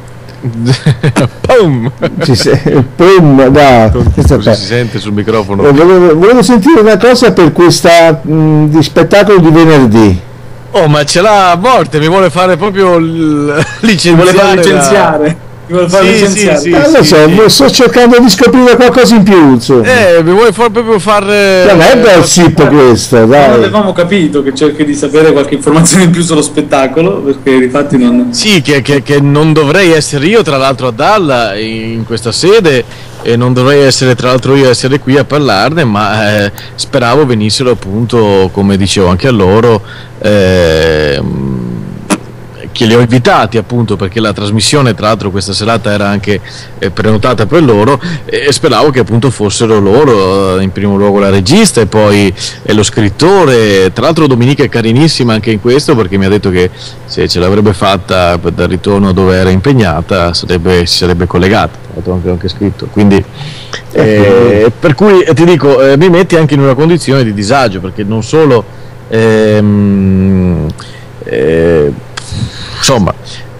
Pum! Pum, no, così si sente sul microfono. Volevo sentire una cosa per questa di spettacolo di venerdì. Oh, ma ce l'ha a morte, mi vuole fare proprio licenziare. Sì, lo so, sto cercando di scoprire qualcosa in più, insomma. Mi vuole proprio fare. Non è gossip questo, dai. Non avevamo capito che cerchi di sapere qualche informazione in più sullo spettacolo, perché infatti non. Sì, che non dovrei essere io tra l'altro a darla in questa sede, e non dovrei essere tra l'altro io a essere qui a parlarne, ma speravo venissero appunto, come dicevo anche a loro, che li ho invitati appunto perché la trasmissione tra l'altro questa serata era anche prenotata per loro, e speravo che appunto fossero loro, in primo luogo la regista e poi lo scrittore. Tra l'altro Dominica è carinissima anche in questo, perché mi ha detto che se ce l'avrebbe fatta dal ritorno dove era impegnata si sarebbe collegata, ho anche scritto, quindi per cui ti dico, mi metti anche in una condizione di disagio, perché non solo insomma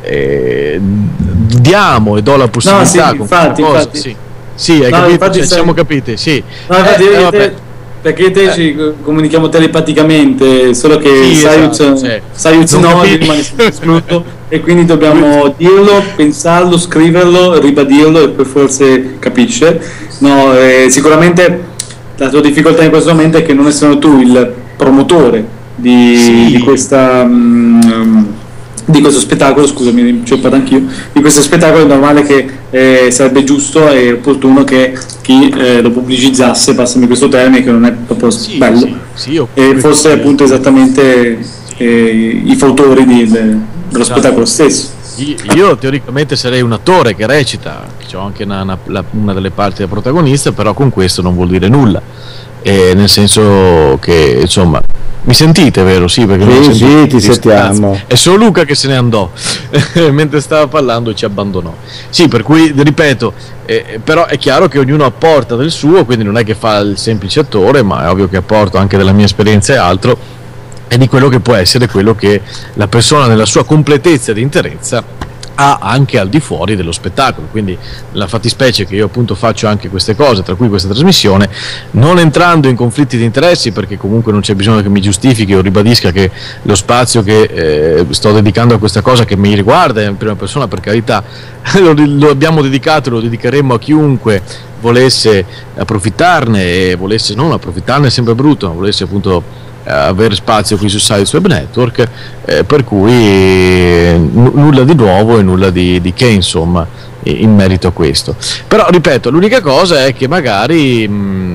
diamo e do la possibilità, no, sì, infatti. Sì, hai capito? Cioè, siamo capiti, sì. No, perché te ci comunichiamo telepaticamente, solo che Sayuz no, rimane escluso, e quindi dobbiamo dirlo, pensarlo, scriverlo, ribadirlo, e poi forse capisce. No, sicuramente la tua difficoltà in questo momento è che non essendo tu il promotore di questa di questo spettacolo, scusami, ci ho parlato anch'io, di questo spettacolo, è normale che sarebbe giusto e opportuno che chi lo pubblicizzasse, passami questo termine che non è proprio bello, e fosse appunto esattamente i fautori dello spettacolo stesso. Io teoricamente sarei un attore che recita, ho anche una delle parti da protagonista, però con questo non vuol dire nulla, nel senso che insomma mi sentite, vero? Sì, perché sì, ti sentiamo. È solo Luca che se ne andò mentre stava parlando, ci abbandonò. Sì, per cui ripeto, però è chiaro che ognuno apporta del suo, quindi non è che fa il semplice attore, ma è ovvio che apporto anche della mia esperienza e altro, e di quello che può essere quello che la persona nella sua completezza di interezza ha anche al di fuori dello spettacolo. Quindi la fattispecie che io appunto faccio anche queste cose, tra cui questa trasmissione, non entrando in conflitti di interessi, perché comunque non c'è bisogno che mi giustifichi o ribadisca che lo spazio che sto dedicando a questa cosa, che mi riguarda in prima persona, per carità, lo abbiamo dedicato e lo dedicheremo a chiunque volesse approfittarne, e volesse non approfittarne è sempre brutto, ma volesse appunto avere spazio qui su Sayuz Web Network, per cui nulla di nuovo e nulla di che, insomma, in merito a questo. Però ripeto, l'unica cosa è che magari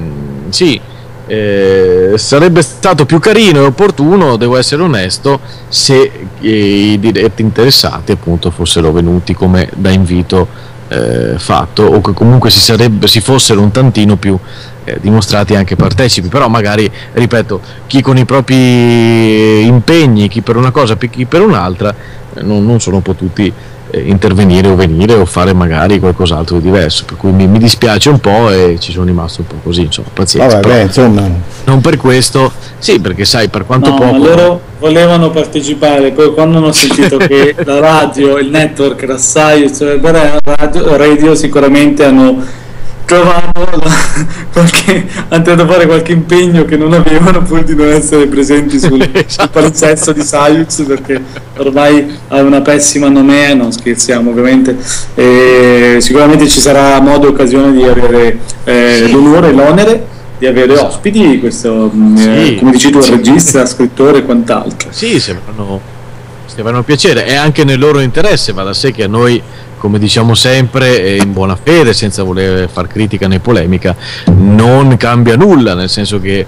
sarebbe stato più carino e opportuno, devo essere onesto, se i diretti interessati appunto fossero venuti come da invito fatto, o che comunque si fossero un tantino più dimostrati anche partecipi. Però magari, ripeto, chi con i propri impegni, chi per una cosa, chi per un'altra, non sono potuti intervenire o venire o fare magari qualcos'altro di diverso, per cui mi dispiace un po' e ci sono rimasto un po' così, insomma, pazienza. Vabbè, insomma, non per questo, sì, perché sai, per quanto poco loro volevano partecipare, poi quando hanno sentito che la radio, il network era Sayuz Radio, sicuramente hanno trovato hanno tentato fare qualche impegno che non avevano, pur di non essere presenti sul palinsesto di Sayuz, perché ormai ha una pessima nomea, non scherziamo ovviamente, sicuramente ci sarà modo e occasione di avere l'onore e l'onere di avere ospiti, questo come dici tu, regista, scrittore e quant'altro. Sì, sembrano piacere, è anche nel loro interesse, va da sé che a noi, come diciamo sempre, in buona fede, senza voler far critica né polemica, non cambia nulla, nel senso che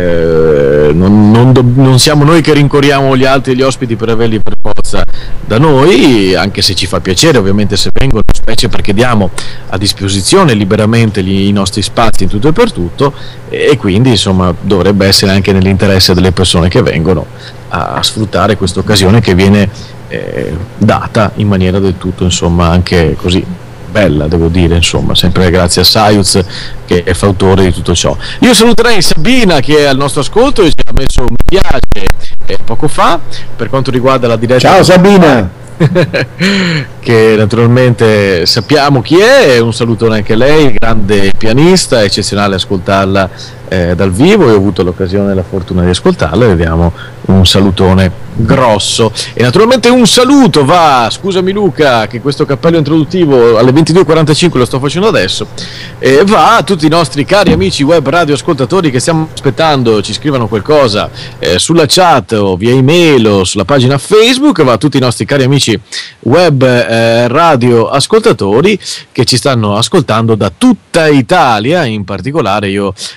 non siamo noi che rincorriamo gli altri e gli ospiti per averli per forza da noi, anche se ci fa piacere ovviamente se vengono, specie perché diamo a disposizione liberamente i nostri spazi in tutto e per tutto, e quindi insomma dovrebbe essere anche nell'interesse delle persone che vengono a sfruttare questa occasione che viene data in maniera del tutto, insomma, anche così bella, devo dire, insomma, sempre grazie a Sayuz che è fautore di tutto ciò. Io saluterei Sabina che è al nostro ascolto e ci ha messo un mi piace poco fa per quanto riguarda la diretta. Ciao Sabina! Che naturalmente sappiamo chi è, un salutone anche lei, grande pianista, eccezionale ascoltarla dal vivo, io ho avuto l'occasione e la fortuna di ascoltarla, e diamo un salutone grosso. E naturalmente un saluto va, scusami Luca che questo cappello introduttivo alle 22:45 lo sto facendo adesso, va a tutti i nostri cari amici web radio ascoltatori che stiamo aspettando ci scrivano qualcosa sulla chat o via email o sulla pagina Facebook, va a tutti i nostri cari amici web radio ascoltatori che ci stanno ascoltando da tutta Italia, in particolare io parto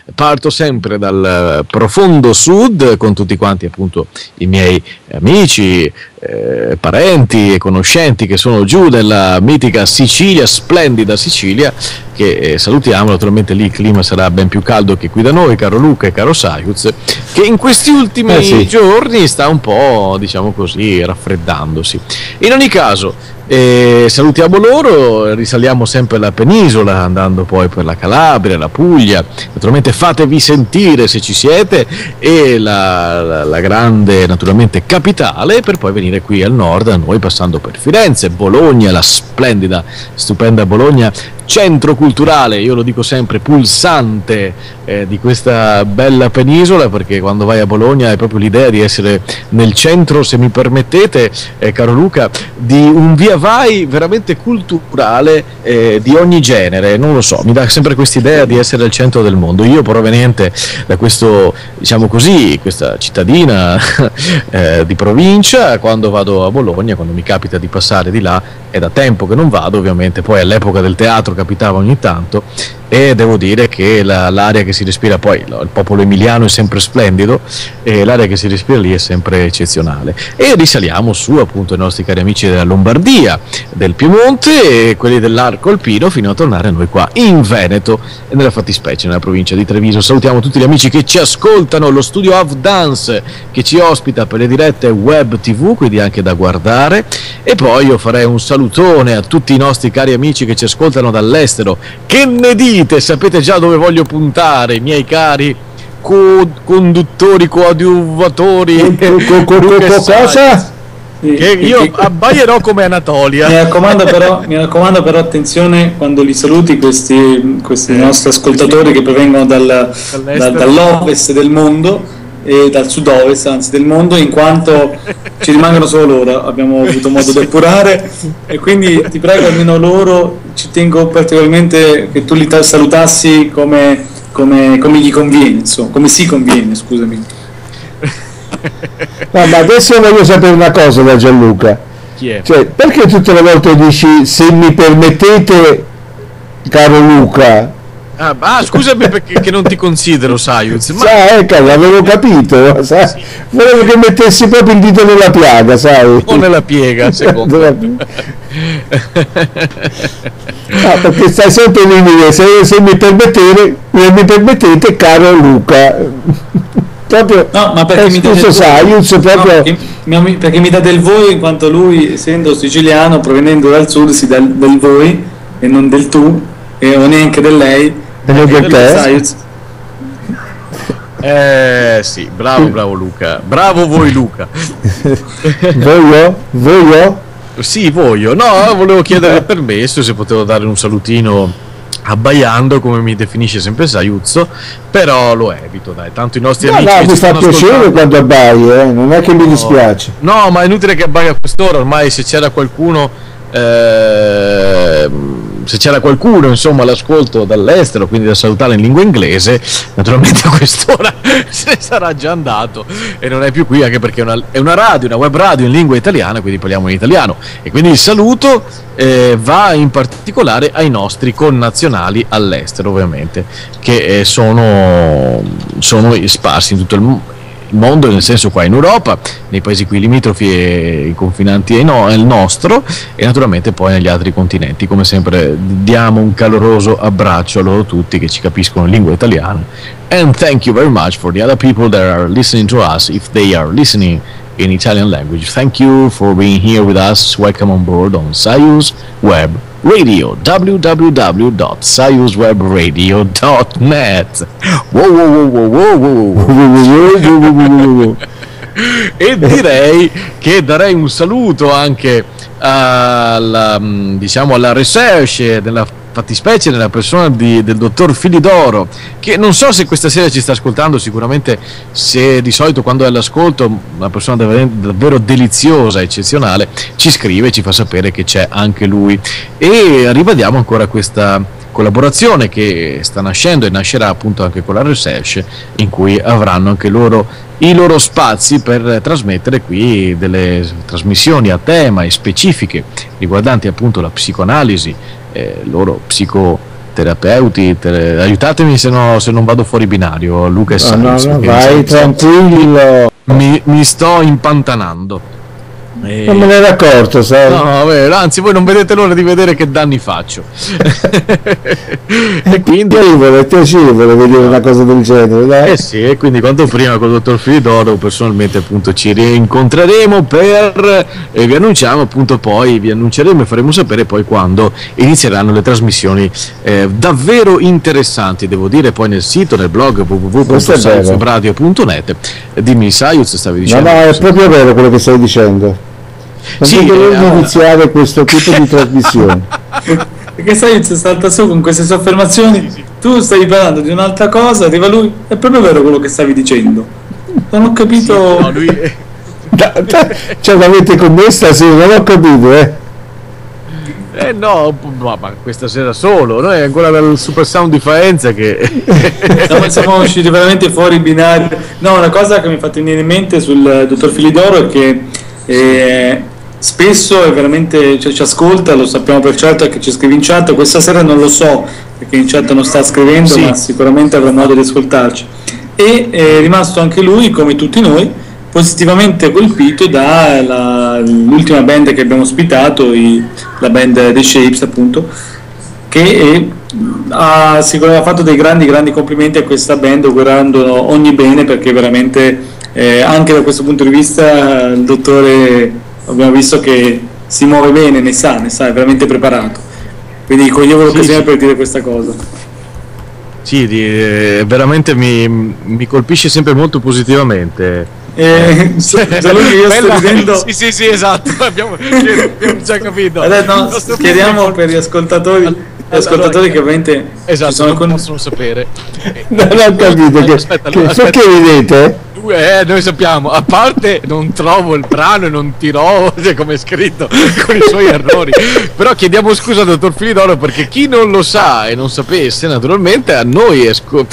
ascolto sempre dal profondo sud con tutti quanti appunto i miei amici, parenti e conoscenti che sono giù nella mitica Sicilia, splendida Sicilia, che salutiamo. Naturalmente lì il clima sarà ben più caldo che qui da noi, caro Luca e caro Sayuz, che in questi ultimi giorni sta un po', diciamo così, raffreddandosi. In ogni caso salutiamo loro, risaliamo sempre la penisola andando poi per la Calabria, la Puglia, naturalmente fatevi sentire se ci siete, e la grande naturalmente capitale, per poi venire qui al nord a noi passando per Firenze, Bologna, la splendida, stupenda Bologna, centro culturale, io lo dico sempre, pulsante di questa bella penisola, perché quando vai a Bologna hai proprio l'idea di essere nel centro, se mi permettete, caro Luca, di un via vai veramente culturale di ogni genere. Non lo so, mi dà sempre questa idea di essere al centro del mondo. Io proveniente da questo, diciamo così, questa cittadina di provincia, quando vado a Bologna, quando mi capita di passare di là, è da tempo che non vado ovviamente, poi all'epoca del teatro capitava ogni tanto, e devo dire che l'aria che si respira, poi il popolo emiliano è sempre splendido e l'aria che si respira lì è sempre eccezionale. E risaliamo su appunto i nostri cari amici della Lombardia, del Piemonte e quelli dell'arco alpino, fino a tornare a noi qua in Veneto e nella fattispecie nella provincia di Treviso. Salutiamo tutti gli amici che ci ascoltano, lo studio Of Dance che ci ospita per le dirette web TV, quindi anche da guardare, e poi io farei un salutone a tutti i nostri cari amici che ci ascoltano dall'estero. Che ne dite? Sapete già dove voglio puntare, miei cari conduttori, coadiuvatori. Cosa? Che io abbaierò come Anatolia. Mi raccomando però attenzione quando li saluti questi nostri ascoltatori che provengono dall'ovest del mondo e dal sud-ovest, anzi, del mondo, in quanto ci rimangono solo loro, abbiamo avuto modo di appurare, e quindi ti prego, almeno loro ci tengo particolarmente che tu li salutassi come gli conviene, insomma, come si conviene, scusami. No, ma adesso voglio sapere una cosa da Gianluca. Chi è? Cioè, perché tutte le volte dici se mi permettete, caro Luca? Scusami perché non ti considero Sayuz, ma Ecco, l'avevo capito, sai? Sì. Volevo che mettessi proprio il dito nella piaga, sai? o nella piega, secondo me. Perché stai sempre in dire se mi permettete, caro Luca. Proprio, no, ma perché mi date Sayuz, proprio... perché mi date il voi, in quanto lui, essendo siciliano, provenendo dal sud, si dà del voi e non del tu, e o neanche del lei. Sì, bravo Luca, bravo voi Luca. Voglio? Sì, voglio. No, volevo chiedere il permesso, se potevo dare un salutino abbaiando, come mi definisce sempre Sayuzzo, però lo evito, dai, tanto i nostri amici mi fa piacere quando abbai, non è che mi dispiace. No, ma è inutile che abbai a quest'ora, ormai se c'era qualcuno insomma all'ascolto dall'estero, quindi da salutare in lingua inglese, naturalmente a quest'ora se ne sarà già andato e non è più qui, anche perché è una radio, una web radio in lingua italiana, quindi parliamo in italiano, e quindi il saluto va in particolare ai nostri connazionali all'estero, ovviamente, che sono sparsi in tutto il mondo, nel senso qua in Europa, nei paesi qui limitrofi e confinanti al nostro, e naturalmente poi negli altri continenti. Come sempre diamo un caloroso abbraccio a loro tutti che ci capiscono in lingua italiana, and thank you very much for the other people that are listening to us, if they are listening in Italian language. Thank you for being here with us. Welcome on board on Sayuz Web Radio, www.sayuzwebradio.net. Wow. E direi che darei un saluto anche alla research della fattispecie nella persona del dottor Filidoro, che non so se questa sera ci sta ascoltando, sicuramente, se di solito quando è all'ascolto, una persona davvero deliziosa, eccezionale, ci scrive e ci fa sapere che c'è anche lui, e ribadiamo ancora questa collaborazione che sta nascendo e nascerà appunto anche con la research, in cui avranno anche loro i loro spazi per trasmettere qui delle trasmissioni a tema e specifiche riguardanti appunto la psicoanalisi, loro terapeuti, aiutatemi se non vado fuori binario, Luca e Sainz. No, vai tranquillo. Mi sto impantanando. Non me ne ero accorto, sai? No, vero, anzi voi non vedete l'ora di vedere che danni faccio. E quindi è piacevole vedere una cosa del genere, dai. sì, e quindi quanto prima con il dottor Filidoro personalmente appunto ci rincontreremo e vi annunciamo appunto, poi vi annunceremo e faremo sapere poi quando inizieranno le trasmissioni davvero interessanti, devo dire, poi nel sito, nel blog www.sayuzwebradio.net. Dimmi, Sayuz, stavi dicendo? No, è proprio vero quello che stai dicendo. Non dovremmo iniziare questo tipo di trasmissione. Perché Sayuz salta su con queste sue affermazioni. Tu stavi parlando di un'altra cosa, arriva lui, è proprio vero quello che stavi dicendo. Non ho capito. No, lui... Cioè l'avete commessa? Sì, non ho capito, no, ma questa sera solo, noi è ancora dal Super Sound di Faenza che siamo usciti veramente fuori binario. No, una cosa che mi ha fatto venire in mente sul dottor Filidoro è che spesso è veramente, cioè, ci ascolta, lo sappiamo per certo, che ci scrive in chat. Questa sera non lo so perché in chat non sta scrivendo, sì, ma sicuramente avrà modo di ascoltarci, e è rimasto anche lui, come tutti noi, positivamente colpito dall'ultima band che abbiamo ospitato, la band The Shapes, appunto, che ha fatto dei grandi complimenti a questa band, augurando ogni bene, perché veramente anche da questo punto di vista il dottore abbiamo visto che si muove bene, ne sa, è veramente preparato, quindi coglievo l'occasione per dire questa cosa. Sì, veramente mi colpisce sempre molto positivamente. Io sto ridendo. Sì, esatto, abbiamo già capito. Adesso, chiediamo per gli ascoltatori, che ovviamente esatto, possono sapere. Non ho capito aspetta. Perché vedete? Noi sappiamo, a parte non trovo il brano e non tiro, come è scritto, con i suoi errori, però chiediamo scusa al dottor Filidoro, perché chi non lo sa e non sapesse, naturalmente a noi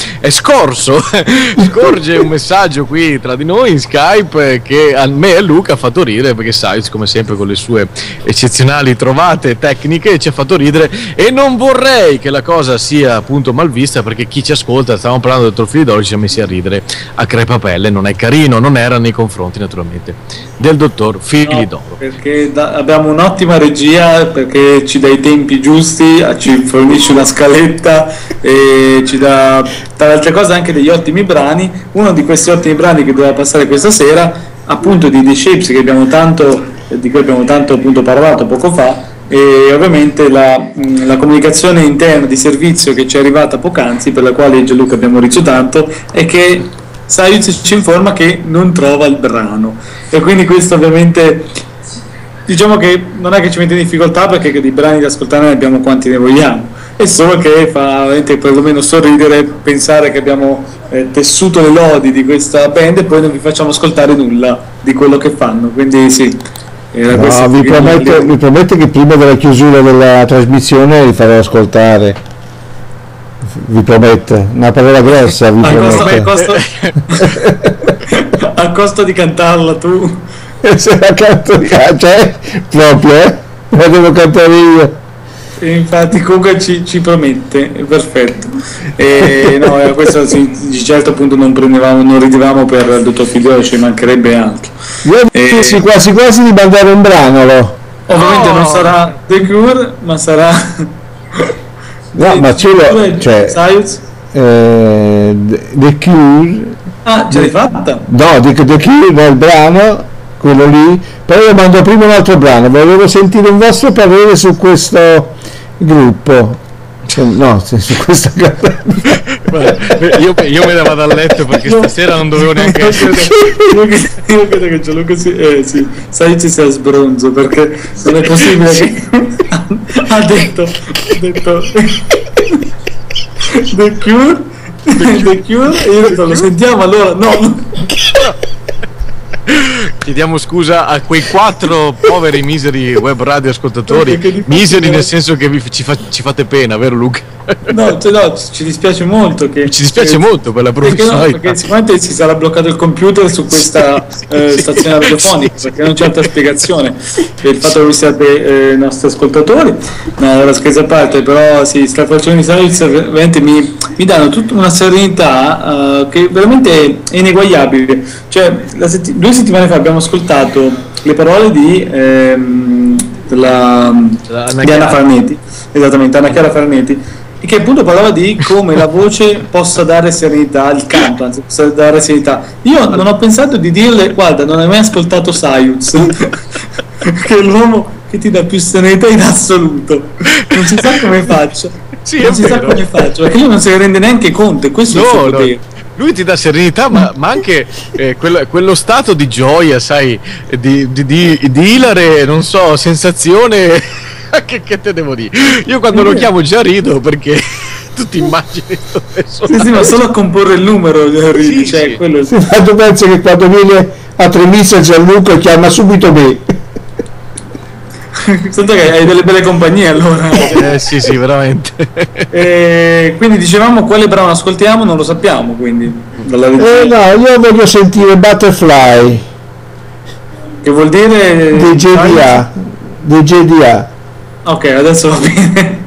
scorge un messaggio qui tra di noi in Skype che a me e a Luca ha fatto ridere, perché Sainz, come sempre, con le sue eccezionali trovate tecniche, ci ha fatto ridere, e non vorrei che la cosa sia appunto malvista, perché chi ci ascolta, stavamo parlando del dottor Filidoro, ci siamo messi a ridere a crepapelle. Non è carino, non era nei confronti naturalmente del dottor Filidoro. No, perché abbiamo un'ottima regia, perché ci dà i tempi giusti, ci fornisce una scaletta e ci dà, tra le altre cose, anche degli ottimi brani. Uno di questi ottimi brani che doveva passare questa sera, appunto, di The Shapes, di cui abbiamo tanto appunto parlato poco fa, e ovviamente la comunicazione interna di servizio che ci è arrivata poc'anzi, per la quale Gianluca abbiamo riso tanto, è che Sayuz ci informa che non trova il brano, e quindi questo ovviamente, diciamo che non è che ci mette in difficoltà, perché di brani da ascoltare ne abbiamo quanti ne vogliamo, è solo che fa veramente perlomeno sorridere pensare che abbiamo tessuto le lodi di questa band e poi non vi facciamo ascoltare nulla di quello che fanno, quindi sì. No, vi prometto che prima della chiusura della trasmissione vi farò ascoltare. Vi prometto, una parola grossa, vi prometto. A costo di cantarla tu. Se la canto, cioè, proprio, la devo cantare io. E infatti comunque ci promette, è perfetto. No, questo di certo appunto non ridevamo per il dottor Filidoro, ci mancherebbe altro. Io pensi quasi di mandare un brano. Ovviamente non sarà The Cure, ma sarà... No, ma ce l'ho, cioè, The Cure. Ah, ce l'hai fatta? No, dico The Cure, no, il brano, quello lì. Però io mando prima un altro brano, volevo sentire un vostro parere su questo gruppo. No, su questa io me ne vado a letto, perché stasera non dovevo neanche io credo che Gianluca sai ci sia sbronzo, perché non è possibile che ha detto The Cure, e io ho detto lo sentiamo allora, no. Chiediamo scusa a quei 4 poveri miseri web radio ascoltatori, miseri nel senso che ci fate pena, vero Luca? No, ci dispiace molto molto per la professionalità. Perché sicuramente si sarà bloccato il computer su questa stazione radiofonica, perché non c'è altra spiegazione per il fatto che voi siate nostri ascoltatori. No, la scherzo a parte, però sì, Strafalcioni Sayuz veramente mi danno tutta una serenità che veramente è ineguagliabile. Cioè, 2 settimane fa abbiamo ascoltato le parole di Anna Farneti, esattamente, Anna Chiara Farneti, che appunto parlava di come la voce possa dare serenità, il canto anzi possa dare serenità. Io non ho pensato di dirle: guarda, non hai mai ascoltato Sayuz, che è l'uomo che ti dà più serenità in assoluto. Non si sa come faccio. Sì, non si sa come faccio, perché lui non se ne rende neanche conto, e questo è il suo potere. Lui ti dà serenità, ma anche quello stato di gioia, sai, di ilare, non so, sensazione. che te devo dire? Io quando lo chiamo già rido, perché tu ti immagini sto personaggio. Sì, ma solo a comporre il numero ridi, cioè quello. Sì, ma tu pensi che quando viene a Treviso Gianluca chiama subito me? Sento che hai delle belle compagnie allora. Sì, veramente. Quindi dicevamo quale brano ascoltiamo, non lo sappiamo, quindi no, io voglio sentire Butterfly, che vuol dire di GDA. Ok, adesso va bene.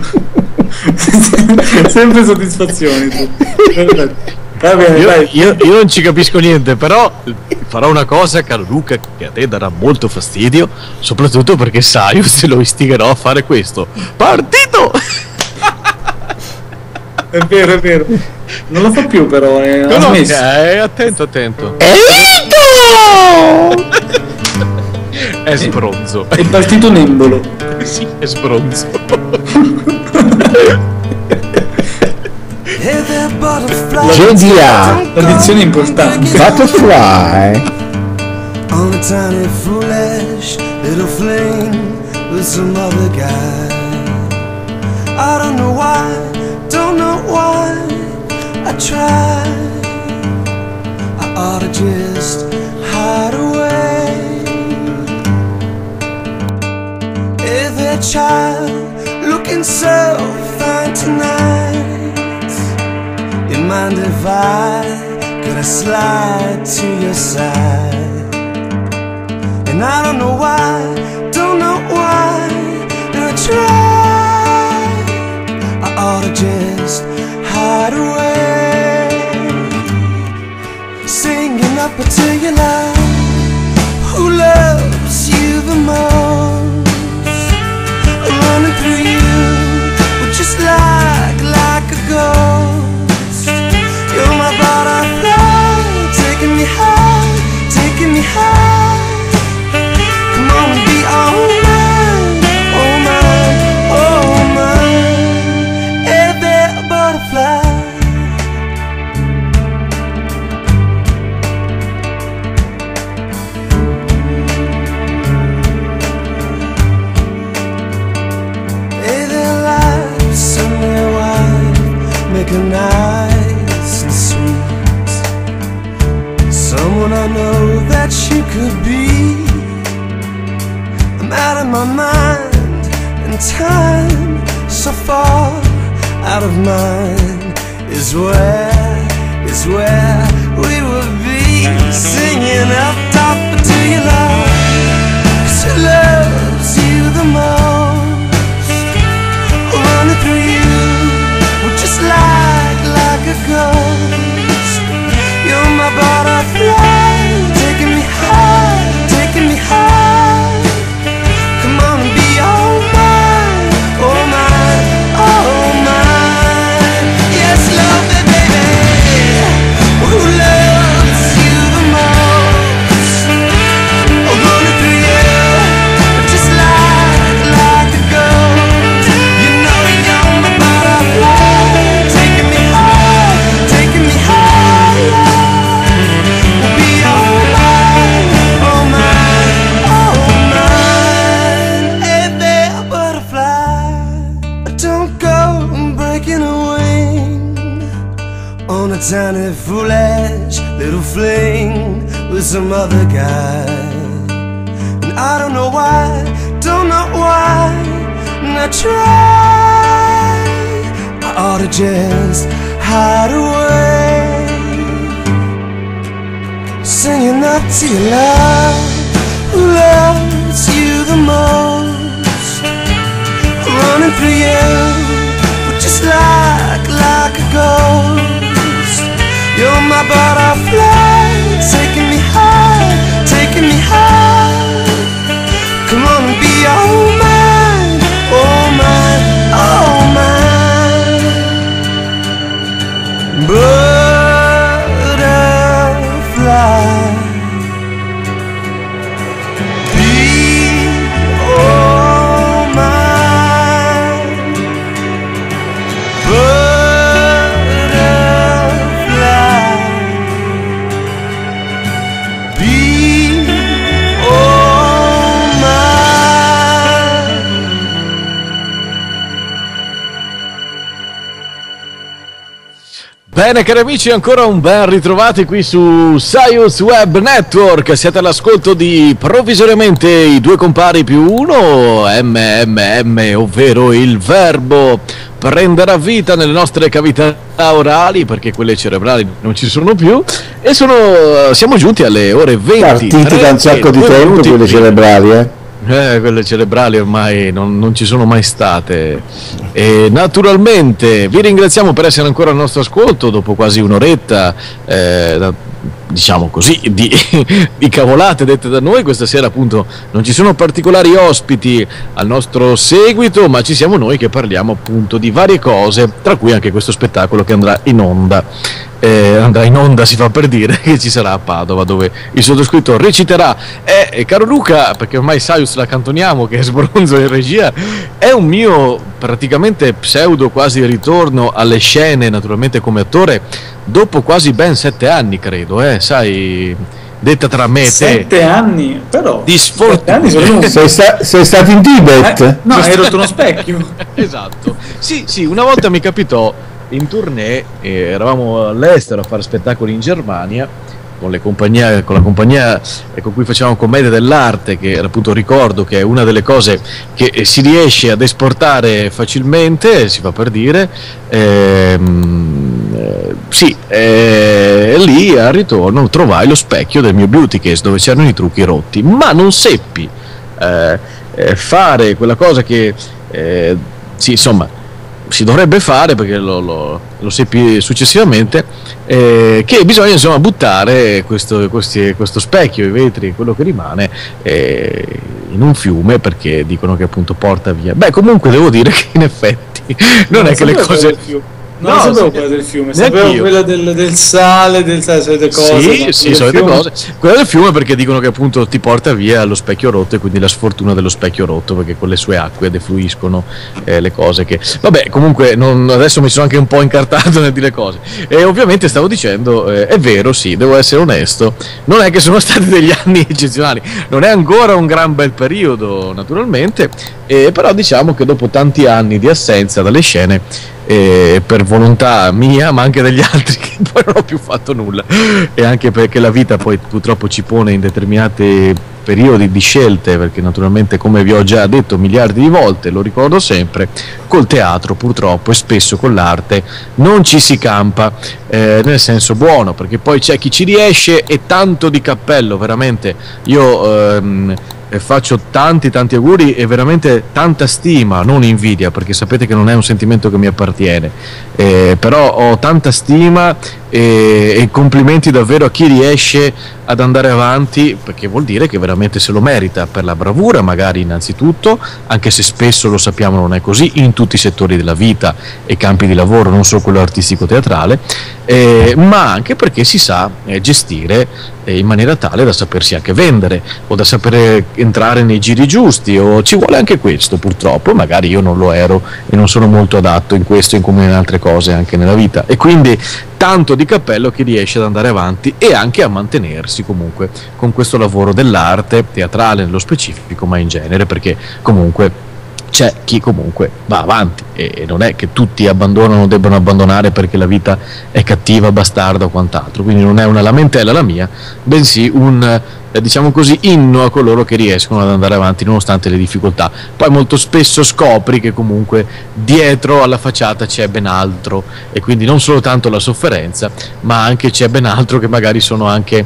Sempre soddisfazioni tu. Va bene, io non ci capisco niente, però farò una cosa, caro Luca, che a te darà molto fastidio, soprattutto perché Sayuz lo istigherò a fare questo. Partito! È vero. Non lo fa più però, ha smesso. Attento. È sbronzo. È partito Nembolo. Sì, è sbronzo. GDA, tradizione importante. Butterfly. On a tiny foolish little fling with some other guy. I don't know why I tried. I ought to just hide away. Hey there, child, looking so fine tonight. You mind if I could slide to your side? And I don't know why, and I tried. I ought to just hide away, singing up until you love. Who loves you the most? Running through you, but just like a ghost. You're my butterfly, taking me high. Come on and be all mine, oh mine. Hey there, butterfly. Hey there, life, suddenly wife, make her nice and sweet. Someone I know that you could be. I'm out of my mind, and time so far out of mind is where we will be, singing up top to your love, 'cause she loves you the most. Running through you, well, just like a ghost. You're my butterfly, taking me high. Come on and be all mine, oh mine. Yes, love me, baby. Who loves you the most? Oh, running through you, just like a ghost. You know you're my butterfly, taking me higher. We'll be all mine, oh mine. Hey there, butterfly, don't go breaking a wing on a tiny foolish little fling with with some other guy. And I don't know why, and I try, I ought to just hide away, singing up to your love, who loves you the most, running for you, but just like a ghost. You're my butterfly, taking me high, taking me high. Come on and be all mine, all mine, all mine. Butterfly, be all mine. Butterfly, be all mine. Bene cari amici, ancora un ben ritrovati qui su Science Web Network. Siete all'ascolto di Provvisoriamente i due compari più uno, MMM, ovvero il verbo prenderà vita nelle nostre cavità orali, perché quelle cerebrali non ci sono più, e siamo giunti alle ore 20. Partiti da un sacco di tempo quelle cerebrali, quelle cerebrali ormai non ci sono mai state. E naturalmente vi ringraziamo per essere ancora al nostro ascolto dopo quasi un'oretta, diciamo così, di cavolate dette da noi. Questa sera appunto non ci sono particolari ospiti al nostro seguito, ma ci siamo noi che parliamo appunto di varie cose, tra cui anche questo spettacolo che andrà in onda. Si fa per dire, che ci sarà a Padova, dove il sottoscritto reciterà. Caro Luca, perché ormai Saius la cantoniamo, che è sbronzo in regia, è un mio praticamente pseudo quasi ritorno alle scene, naturalmente come attore, dopo quasi ben 7 anni credo, sai, detta tra me e te. 7 anni, però di sfortuna. Sei stato in Tibet? No, hai rotto uno specchio. Esatto, sì, una volta mi capitò in tournée, eravamo all'estero a fare spettacoli in Germania con la compagnia con cui facevamo commedia dell'arte, che appunto ricordo che è una delle cose che si riesce ad esportare facilmente, si fa per dire. Lì al ritorno trovai lo specchio del mio beauty case dove c'erano i trucchi rotti, ma non seppi fare quella cosa che si dovrebbe fare, perché lo seppi successivamente, che bisogna insomma buttare questo specchio, i vetri, quello che rimane, in un fiume, perché dicono che appunto porta via. Beh, comunque devo dire che in effetti non è che le cose... Non sapevo quella del fiume, sapevo quella del sale, delle cose. Sì, solite cose. Quella del fiume perché dicono che appunto ti porta via lo specchio rotto, e quindi la sfortuna dello specchio rotto, perché con le sue acque defluiscono le cose che... Vabbè, comunque adesso mi sono anche un po' incartato nel dire cose. E ovviamente stavo dicendo, è vero, sì, devo essere onesto, non è che sono stati degli anni eccezionali, non è ancora un gran bel periodo naturalmente, però diciamo che dopo tanti anni di assenza dalle scene, per volontà mia ma anche degli altri, che poi non ho più fatto nulla, e anche perché la vita poi purtroppo ci pone in determinati periodi di scelte, perché naturalmente, come vi ho già detto miliardi di volte, lo ricordo sempre, col teatro purtroppo e spesso con l'arte non ci si campa, nel senso buono, perché poi c'è chi ci riesce, e tanto di cappello, veramente. Io faccio tanti auguri e veramente tanta stima, non invidia, perché sapete che non è un sentimento che mi appartiene, però ho tanta stima e complimenti davvero a chi riesce ad andare avanti, perché vuol dire che veramente se lo merita, per la bravura magari innanzitutto, anche se spesso lo sappiamo non è così in tutti i settori della vita e campi di lavoro, non solo quello artistico teatrale, ma anche perché si sa gestire in maniera tale da sapersi anche vendere, o da sapere entrare nei giri giusti, o ci vuole anche questo. Purtroppo magari io non lo ero e non sono molto adatto in questo, in come in altre cose anche nella vita, e quindi tanto di cappello chi riesce ad andare avanti e anche a mantenersi comunque con questo lavoro dell'arte teatrale nello specifico, ma in genere, perché comunque c'è chi comunque va avanti e non è che tutti abbandonano o debbano abbandonare perché la vita è cattiva, bastarda o quant'altro, quindi non è una lamentela la mia, bensì un diciamo così inno a coloro che riescono ad andare avanti nonostante le difficoltà. Poi molto spesso scopri che comunque dietro alla facciata c'è ben altro, e quindi non solo tanto la sofferenza, ma anche c'è ben altro, che magari sono anche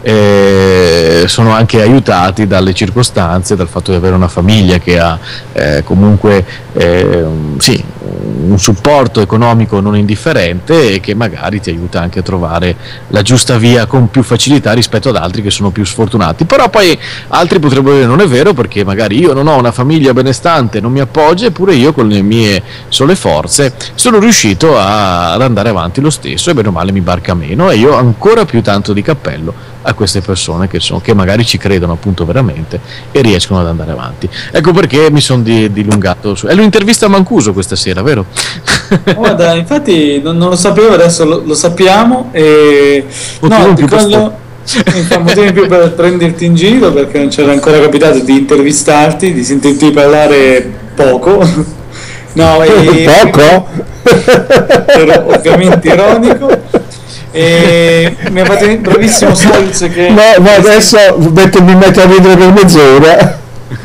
aiutati dalle circostanze, dal fatto di avere una famiglia che ha comunque sì, un supporto economico non indifferente, e che magari ti aiuta anche a trovare la giusta via con più facilità rispetto ad altri che sono più sfortunati. Però poi altri potrebbero dire non è vero, perché magari io non ho una famiglia benestante, non mi appoggia, eppure io con le mie sole forze sono riuscito ad andare avanti lo stesso, e bene o male mi barca meno, e io ancora più tanto di cappello a queste persone che magari ci credono appunto veramente e riescono ad andare avanti. Ecco perché mi sono dilungato su. È un'intervista a Mancuso questa sera, vero? Guarda, infatti non lo sapevo, adesso lo sappiamo, e motivo in più per prenderti in giro, perché non c'era ancora capitato di intervistarti, di sentirti parlare poco. No, poco? Ero ovviamente ironico. E mi ha fatto bravissimo Sayuz che no, adesso mi metto a ridere per mezz'ora.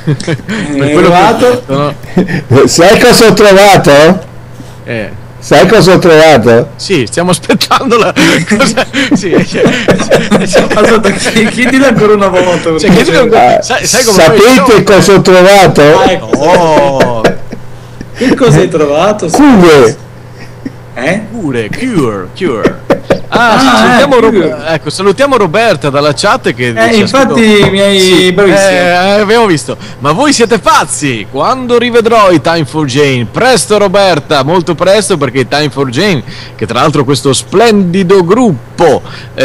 Sai cosa ho trovato? Sai cosa ho trovato? Sì, stiamo aspettando la cosa. Sì, chiedilo ancora una volta. Sapete cosa ho trovato? Che cosa hai trovato? Cure. Salutiamo Roberta dalla chat che dice, infatti mi hai bravissimo. Abbiamo visto. Ma voi siete pazzi? Quando rivedrò i Time for Jane? Presto Roberta, molto presto, perché i Time for Jane, che tra l'altro questo splendido gruppo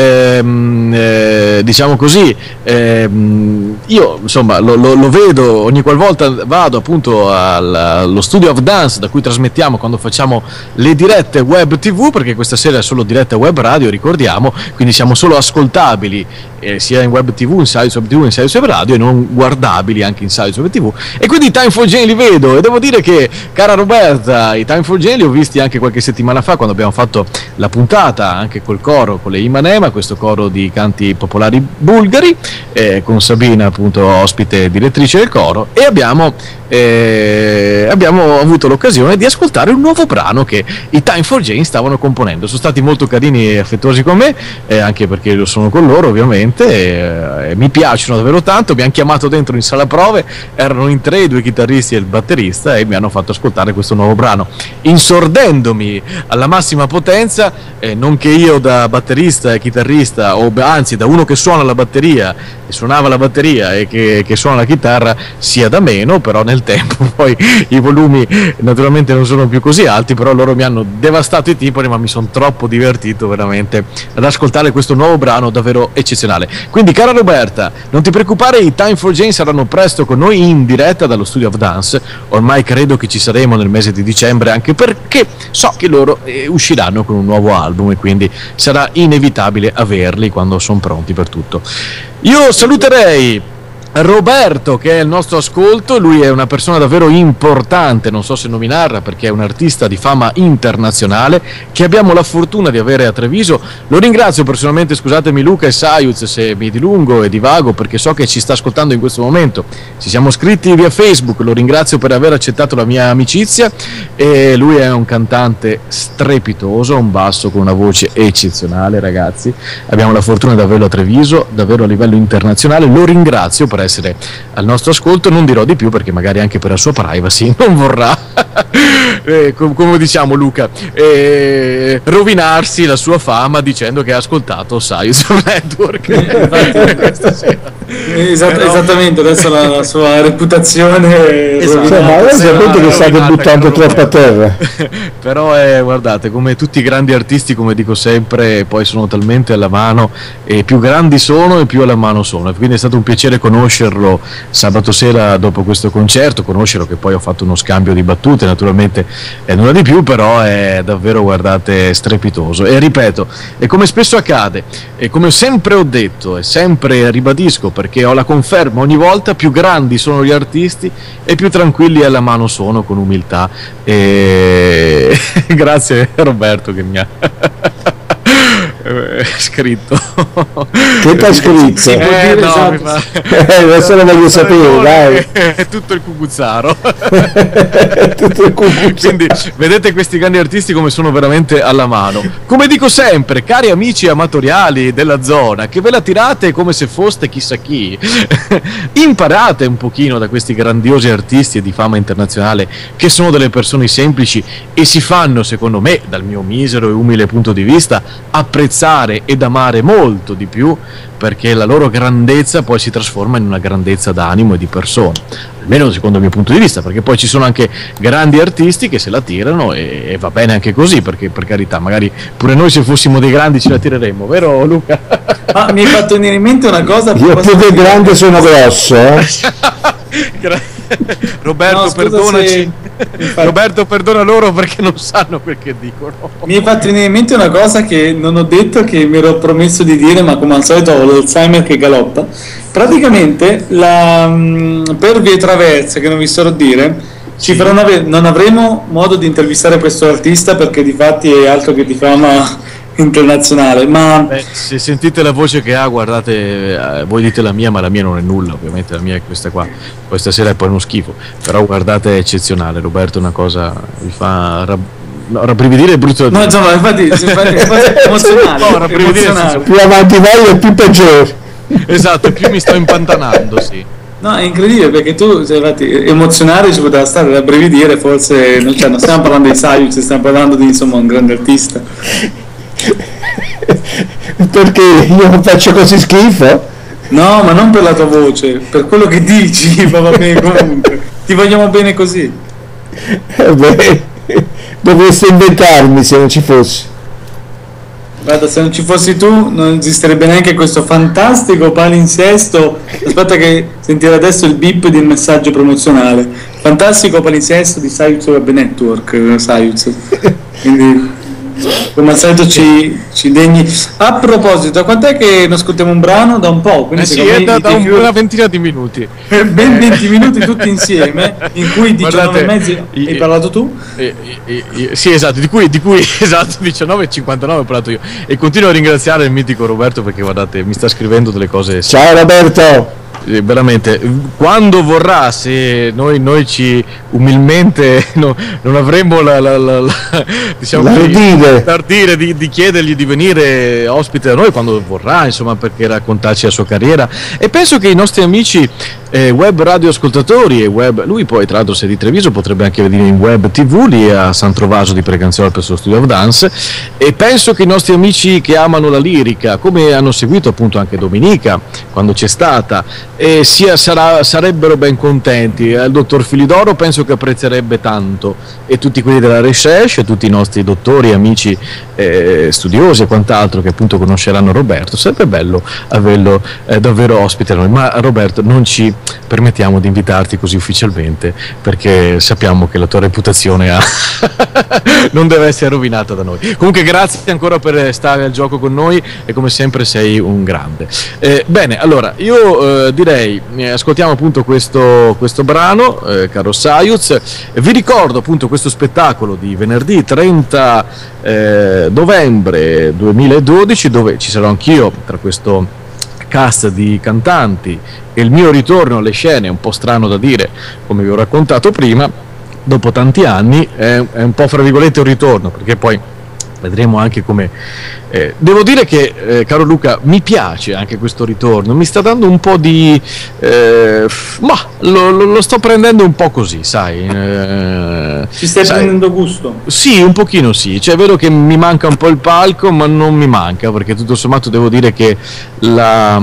diciamo così, io insomma lo vedo ogni qualvolta vado appunto allo Studio of Dance, da cui trasmettiamo quando facciamo le dirette web TV, perché questa sera è solo diretta web radio, ricordiamo, quindi siamo solo ascoltabili sia in web TV, in Sayuz Web TV, in Sayuz Web Radio, e non guardabili anche in Sayuz Web TV, e quindi i Time for Jane li vedo, e devo dire che, cara Roberta, i Time for Jane li ho visti anche qualche settimana fa, quando abbiamo fatto la puntata anche col coro, con le Imanema, questo coro di canti popolari bulgari, con Sabina appunto ospite direttrice del coro, e abbiamo avuto l'occasione di ascoltare un nuovo brano che i Time for Jane stavano componendo. Sono stati molto carini e affettuosi con me, anche perché lo sono con loro ovviamente, mi piacciono davvero tanto. Mi hanno chiamato dentro in sala prove, erano in 3, 2 chitarristi e il batterista, e mi hanno fatto ascoltare questo nuovo brano, insordendomi alla massima potenza, non che io da batterista e chitarrista, o anzi da uno che suona la batteria e suonava la batteria e che suona la chitarra, sia da meno, però nel tempo poi i volumi naturalmente non sono più così alti, però loro mi hanno devastato i timpani, ma mi sono troppo divertito veramente ad ascoltare questo nuovo brano davvero eccezionale. Quindi, cara Roberta, non ti preoccupare, i Time for Jane saranno presto con noi in diretta dallo Studio of Dance. Ormai credo che ci saremo nel mese di dicembre, anche perché so che loro usciranno con un nuovo album, e quindi sarà inevitabile averli quando sono pronti per tutto. Io saluterei Roberto, che è il nostro ascolto. Lui è una persona davvero importante, non so se nominarla, perché è un artista di fama internazionale che abbiamo la fortuna di avere a Treviso. Lo ringrazio personalmente, scusatemi Luca e Sayuz se mi dilungo e divago, perché so che ci sta ascoltando in questo momento. Ci siamo scritti via Facebook, lo ringrazio per aver accettato la mia amicizia, e lui è un cantante strepitoso, un basso con una voce eccezionale, ragazzi. Abbiamo la fortuna di averlo a Treviso, davvero a livello internazionale. Lo ringrazio per essere al nostro ascolto, non dirò di più perché magari anche per la sua privacy non vorrà come diciamo Luca, rovinarsi la sua fama dicendo che ha ascoltato Sayuz Network questa sera. Esattamente, adesso la sua reputazione ma lei sapete che state buttando troppo a terra. Però guardate, come tutti i grandi artisti, come dico sempre, poi sono talmente alla mano, e più grandi sono e più alla mano sono, quindi è stato un piacere conoscerlo sabato sera dopo questo concerto, conoscerlo, che poi ho fatto uno scambio di battute, naturalmente nulla di più, però è davvero, guardate, strepitoso. E ripeto, e come spesso accade, e come sempre ho detto e sempre ribadisco, perché ho la conferma ogni volta: più grandi sono gli artisti e più tranquilli alla mano sono, con umiltà. E grazie Roberto che mi ha scritto. Che t'ha scritto? No, adesso lo voglio sapere, dai. È tutto il cucuzzaro. Tutto il cucuzzaro. Quindi vedete questi grandi artisti come sono veramente alla mano. Come dico sempre, cari amici amatoriali della zona, che ve la tirate come se foste chissà chi, imparate un pochino da questi grandiosi artisti di fama internazionale, che sono delle persone semplici e si fanno, secondo me, dal mio misero e umile punto di vista, apprezzare ed amare molto di più, perché la loro grandezza poi si trasforma in una grandezza d'animo e di persona, almeno secondo il mio punto di vista, perché poi ci sono anche grandi artisti che se la tirano e va bene anche così, perché per carità, magari pure noi se fossimo dei grandi ce la tireremmo, vero Luca? Ma mi hai fatto venire in mente una cosa. Io più che grande sono grosso, Roberto, No, scusa perdonaci. Infatti, Roberto, perdona loro perché non sanno quel che dicono. mi hai fatto venire in mente una cosa che non ho detto, che mi ero promesso di dire, ma come al solito ho l'Alzheimer che galoppa. Praticamente per vie traverse, che non vi so dire, non avremo modo di intervistare questo artista, perché difatti è altro che di fama internazionale, ma Se sentite la voce che ha, guardate, voi dite la mia, ma la mia non è nulla, ovviamente la mia è questa qua. Questa sera è poi uno schifo, però guardate, è eccezionale. Roberto, una cosa vi fa rabbrividire, è brutto da no, dire. insomma, infatti è emozionale, No, rabbrividire, emozionale. più avanti vai e più peggiore. Esatto, più mi sto impantanando, sì. No, è incredibile, perché tu, cioè, infatti, emozionare ci poteva stare, da brividire, forse non stiamo parlando di Sayus, stiamo parlando di, insomma, un grande artista. Perché io faccio così schifo? No, ma non per la tua voce, per quello che dici, ma va bene comunque. Ti vogliamo bene così. Beh, dovresti inventarmi se non ci fossi. Guarda, se non ci fossi tu non esisterebbe neanche questo fantastico palinsesto. Aspetta che sentire adesso il beep del messaggio promozionale. Fantastico palinsesto di Sayuz Web Network, Sayuz. Quindi come al solito ci degni. A proposito, quant'è che non ascoltiamo un brano? Da un po', quindi Sì, secondo è me da una ventina di minuti. ben 20 minuti tutti insieme, in cui 19 e mezzo Guardate, hai parlato tu? Sì, esatto, di cui esatto, 19:59 ho parlato io. E continuo a ringraziare il mitico Roberto, perché guardate, mi sta scrivendo delle cose. Ciao Roberto! Veramente, quando vorrà, se noi ci umilmente non avremmo diciamo l'ardire di chiedergli di venire ospite da noi, quando vorrà, insomma, perché raccontarci la sua carriera. E penso che i nostri amici web radio ascoltatori e web, lui poi tra l'altro, se è di Treviso, potrebbe anche venire in web tv lì a San Trovaso di Preganziola presso lo Studio of Dance, e penso che i nostri amici che amano la lirica, come hanno seguito appunto anche Domenica quando c'è stata, sarebbero ben contenti. Il dottor Filidoro penso che apprezzerebbe tanto, e tutti quelli della Recherche, e tutti i nostri dottori, amici, studiosi e quant'altro, che appunto conosceranno Roberto. Sarebbe bello averlo davvero ospite a noi, ma Roberto, non ci permettiamo di invitarti così ufficialmente, perché sappiamo che la tua reputazione non deve essere rovinata da noi. Comunque grazie ancora per stare al gioco con noi, e come sempre sei un grande. Bene, allora io direi ascoltiamo appunto questo brano, caro Sayuz. Vi ricordo appunto questo spettacolo di venerdì 30 novembre 2012, dove ci sarò anch'io tra questo cast di cantanti, e il mio ritorno alle scene è un po' strano da dire, come vi ho raccontato prima, dopo tanti anni è un po' fra virgolette un ritorno, perché poi vedremo anche come devo dire che caro Luca, mi piace anche questo ritorno, mi sta dando un po' di ma lo sto prendendo un po' così, sai, Ci stai prendendo gusto? sì, un pochino sì, cioè è vero che mi manca un po' il palco, ma non mi manca, perché tutto sommato devo dire che la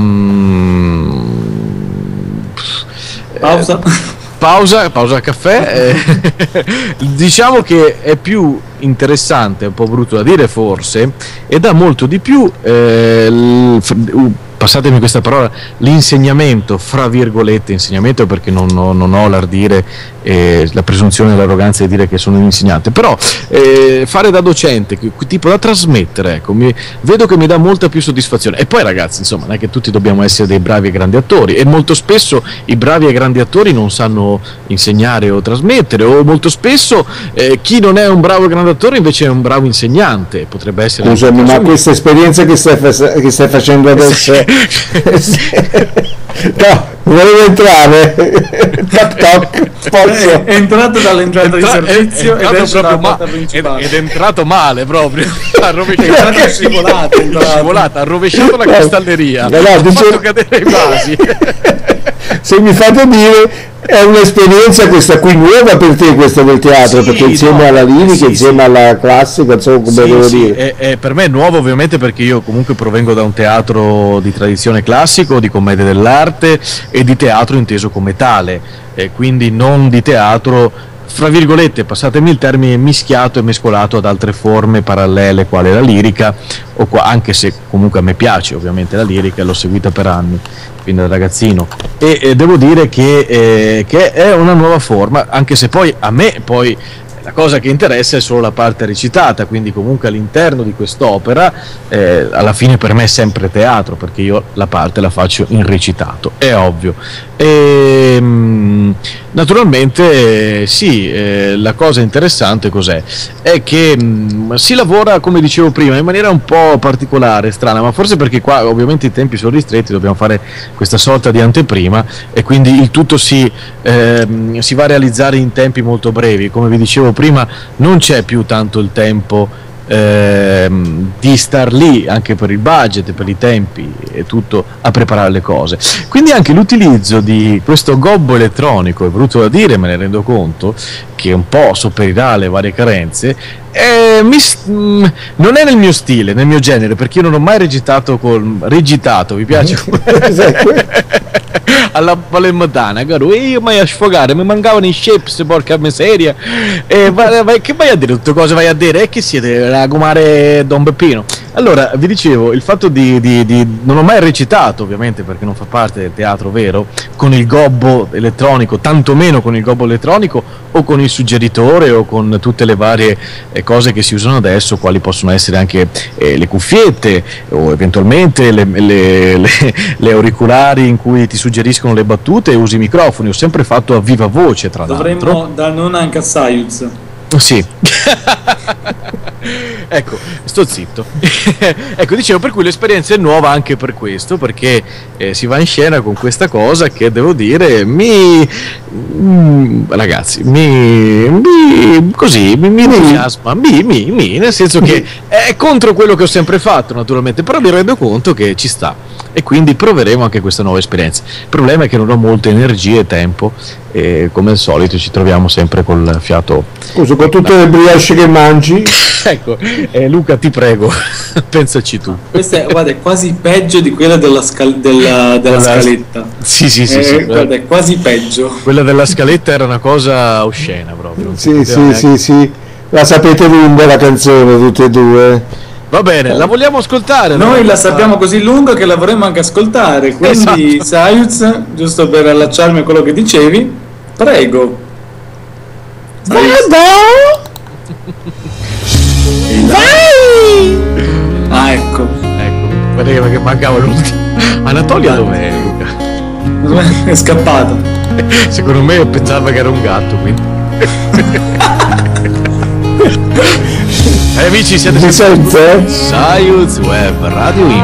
pausa caffè, diciamo che è più interessante, un po' brutto da dire forse, e dà molto di più, passatemi questa parola, l'insegnamento, fra virgolette insegnamento, perché non ho l'ardire la presunzione e l'arroganza di dire che sono un insegnante, però fare da docente, tipo da trasmettere, ecco, vedo che mi dà molta più soddisfazione. E poi ragazzi, insomma, non è che tutti dobbiamo essere dei bravi e grandi attori, e molto spesso i bravi e grandi attori non sanno insegnare o trasmettere, o molto spesso chi non è un bravo e grande attore invece è un bravo insegnante, potrebbe essere. Scusami, ma questa esperienza che stai facendo adesso no, volevo entrare toc toc, posso? È entrato dall'entrata di servizio ed è proprio ed è entrato male proprio, ha scivolato, ha rovesciato la cristalleria, ha fatto cadere i vasi. Se mi fate dire, è un'esperienza questa qui nuova per te, questa del teatro, perché insieme alla lirica, insieme alla classica, insomma, come devo dire. Per me è nuovo ovviamente, perché io comunque provengo da un teatro di tradizione classico, di commedia dell'arte e di teatro inteso come tale, quindi non di teatro, fra virgolette, passatemi il termine, mischiato e mescolato ad altre forme parallele quale la lirica, anche se comunque a me piace ovviamente la lirica, l'ho seguita per anni fin da ragazzino, e devo dire che è una nuova forma, anche se poi a me la cosa che interessa è solo la parte recitata, quindi comunque all'interno di quest'opera alla fine per me è sempre teatro, perché io la parte la faccio in recitato, è ovvio. Naturalmente sì, la cosa interessante cos'è? È che si lavora, come dicevo prima, in maniera un po' particolare, strana, ma forse perché qua ovviamente i tempi sono ristretti, dobbiamo fare questa sorta di anteprima, e quindi il tutto si va a realizzare in tempi molto brevi. Come vi dicevo prima, non c'è più tanto il tempo di star lì, anche per il budget, per i tempi e tutto, a preparare le cose. Quindi anche l'utilizzo di questo gobbo elettronico, è brutto da dire, me ne rendo conto, che un po' sopperirà alle varie carenze, non è nel mio stile, nel mio genere, perché io non ho mai recitato, vi piace? Alla Palermitana, caro, io mai a sfogare, mi mancavano i chips, porca miseria, che vai a dire tutte cose, vai a dire, che siete la comare Don Peppino? Allora, vi dicevo, il fatto non ho mai recitato, ovviamente, perché non fa parte del teatro vero, con il gobbo elettronico, tantomeno con il gobbo elettronico o con il suggeritore o con tutte le varie cose che si usano adesso, quali possono essere anche le cuffiette o eventualmente le auricolari in cui ti suggeriscono le battute, e usi i microfoni. Ho sempre fatto a viva voce, tra l'altro. Dovremmo da non anche a Sayuz. Sì. Ecco, sto zitto. Ecco, dicevo, per cui l'esperienza è nuova anche per questo, perché si va in scena con questa cosa che, devo dire, ragazzi, mi entusiasma, nel senso che è contro quello che ho sempre fatto, naturalmente, però mi rendo conto che ci sta, e quindi proveremo anche questa nuova esperienza. Il problema è che non ho molte energie e tempo, e come al solito ci troviamo sempre col fiato. Scusa, con tutte le brioche che mangi. Ecco, Luca, ti prego, pensaci tu. Questa è, guarda, è quasi peggio di quella della scaletta. Sì. Guarda, è quasi peggio. Quella della scaletta era una cosa oscena proprio. Sì. La sapete lunga la canzone, tutte e due. Va bene, la vogliamo ascoltare? Noi la sappiamo così lunga che la vorremmo anche ascoltare, quindi esatto. Sayuz, giusto per allacciarmi a quello che dicevi, prego. Vai! Ah, ecco, perché mancava l'ultimo. Anatolia dov'è, Luca? È scappato. Secondo me pensava che era un gatto, quindi. Amici, siete sempre Sayuz Web Radio in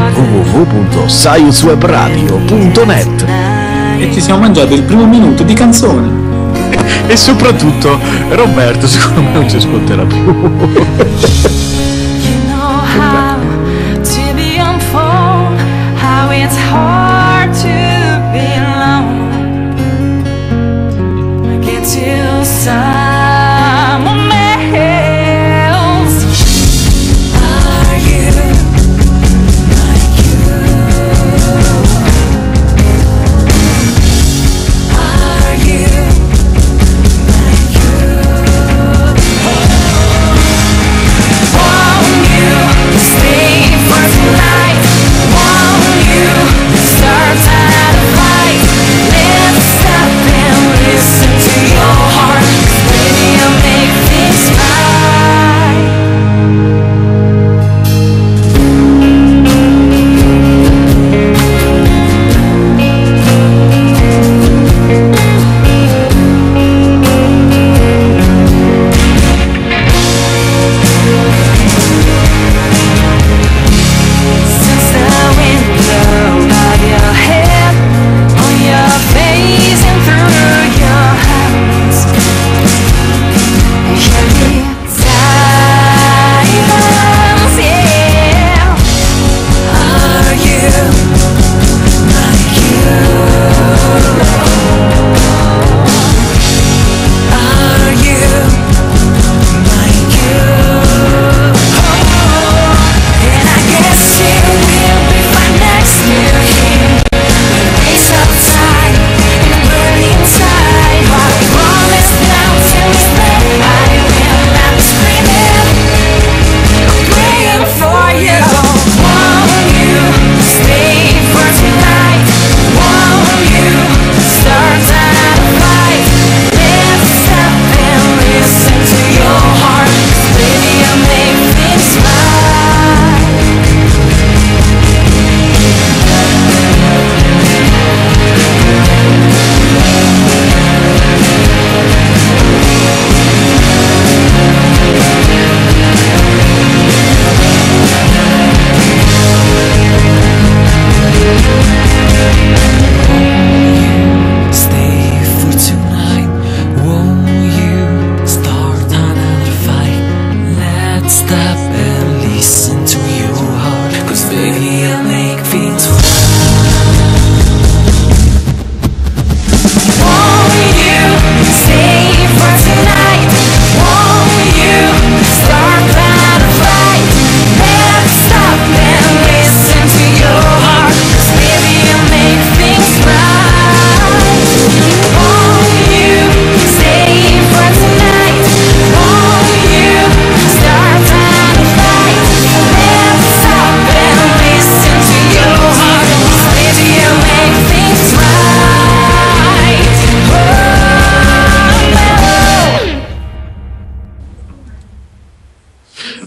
www.sayuzwebradio.net, e ci siamo mangiati il primo minuto di canzone. E soprattutto Roberto secondo me non ci ascolterà più. Why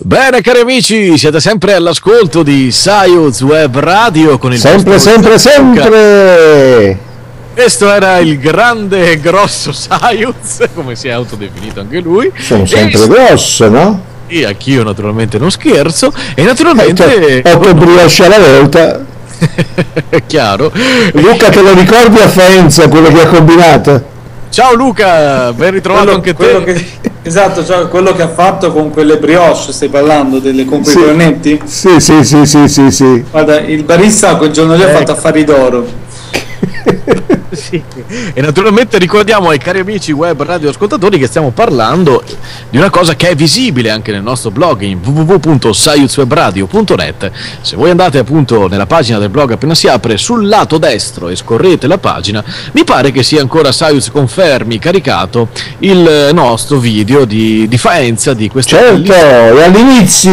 Bene cari amici, siete sempre all'ascolto di Sayuz Web Radio con il sempre. Questo era il grande e grosso Sayuz, come si è autodefinito anche lui. Sono sempre grosso, no? E anch'io naturalmente non scherzo. E naturalmente 8 brioche alla volta. è chiaro. Luca, te lo ricordi a Faenza quello che ha combinato? Ciao Luca, ben ritrovato anche te. Esatto, cioè quello che ha fatto con quelle brioche, stai parlando con quei cornetti? Sì. Guarda, il barista quel giorno lì ha fatto affari d'oro. Sì. E naturalmente ricordiamo ai cari amici web radio ascoltatori che stiamo parlando di una cosa che è visibile anche nel nostro blog in www.sayuzwebradio.net. Se voi andate appunto nella pagina del blog appena si apre, sul lato destro e scorrete la pagina, mi pare che sia ancora Sayuz Confermi caricato il nostro video di Faenza di questa. Certo, e all'inizio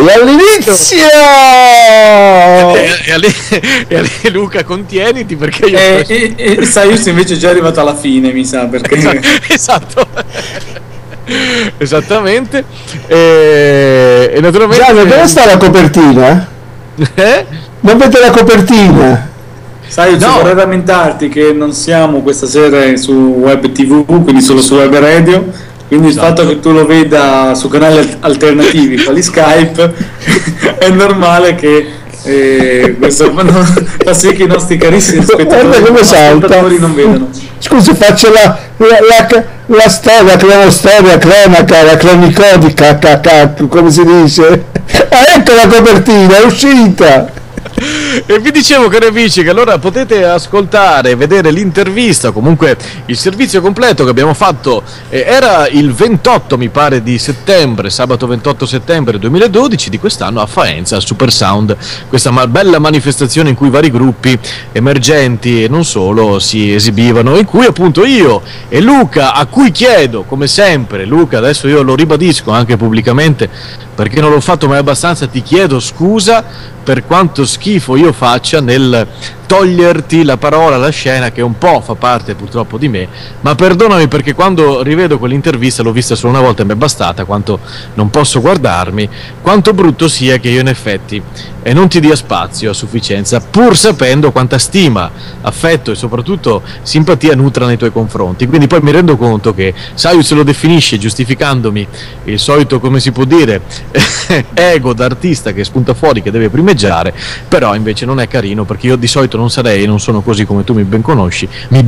e Luca, contieniti perché io e Sayuz invece è già arrivato alla fine, mi sa, perché esatto. Esattamente. E naturalmente Gianni, dove sta la copertina? Non vede la copertina. Sayuz, vorrei rammentarti che non siamo questa sera su web tv, quindi solo su web radio, quindi il fatto che tu lo veda su canali alternativi quali Skype è normale che questo fa sì che i nostri carissimi spettatori non vedano. Scusi, faccio la storia, cronaca, la cronicodica, come si dice? Ecco la copertina, è uscita. E vi dicevo, cari amici, che allora potete ascoltare, vedere l'intervista, comunque il servizio completo che abbiamo fatto, era il 28 mi pare di settembre, sabato 28 settembre 2012 di quest'anno a Faenza, al Super Sound, questa bella manifestazione in cui vari gruppi emergenti e non solo si esibivano, in cui appunto io e Luca, a cui chiedo come sempre, Luca, adesso io lo ribadisco anche pubblicamente perché non l'ho fatto mai abbastanza, ti chiedo scusa per quanto schifo io faccia nel toglierti la parola, la scena, che un po' fa parte purtroppo di me, ma perdonami perché quando rivedo quell'intervista, l'ho vista solo una volta e mi è bastata, quanto non posso guardarmi, quanto brutto sia che io in effetti non ti dia spazio a sufficienza, pur sapendo quanta stima, affetto e soprattutto simpatia nutra nei tuoi confronti. Quindi poi mi rendo conto che Sayuz lo definisce, giustificandomi il solito, come si può dire, ego d'artista che spunta fuori, che deve primeggiare, però invece non è carino, perché io di solito non sarei e non sono così come tu mi ben conosci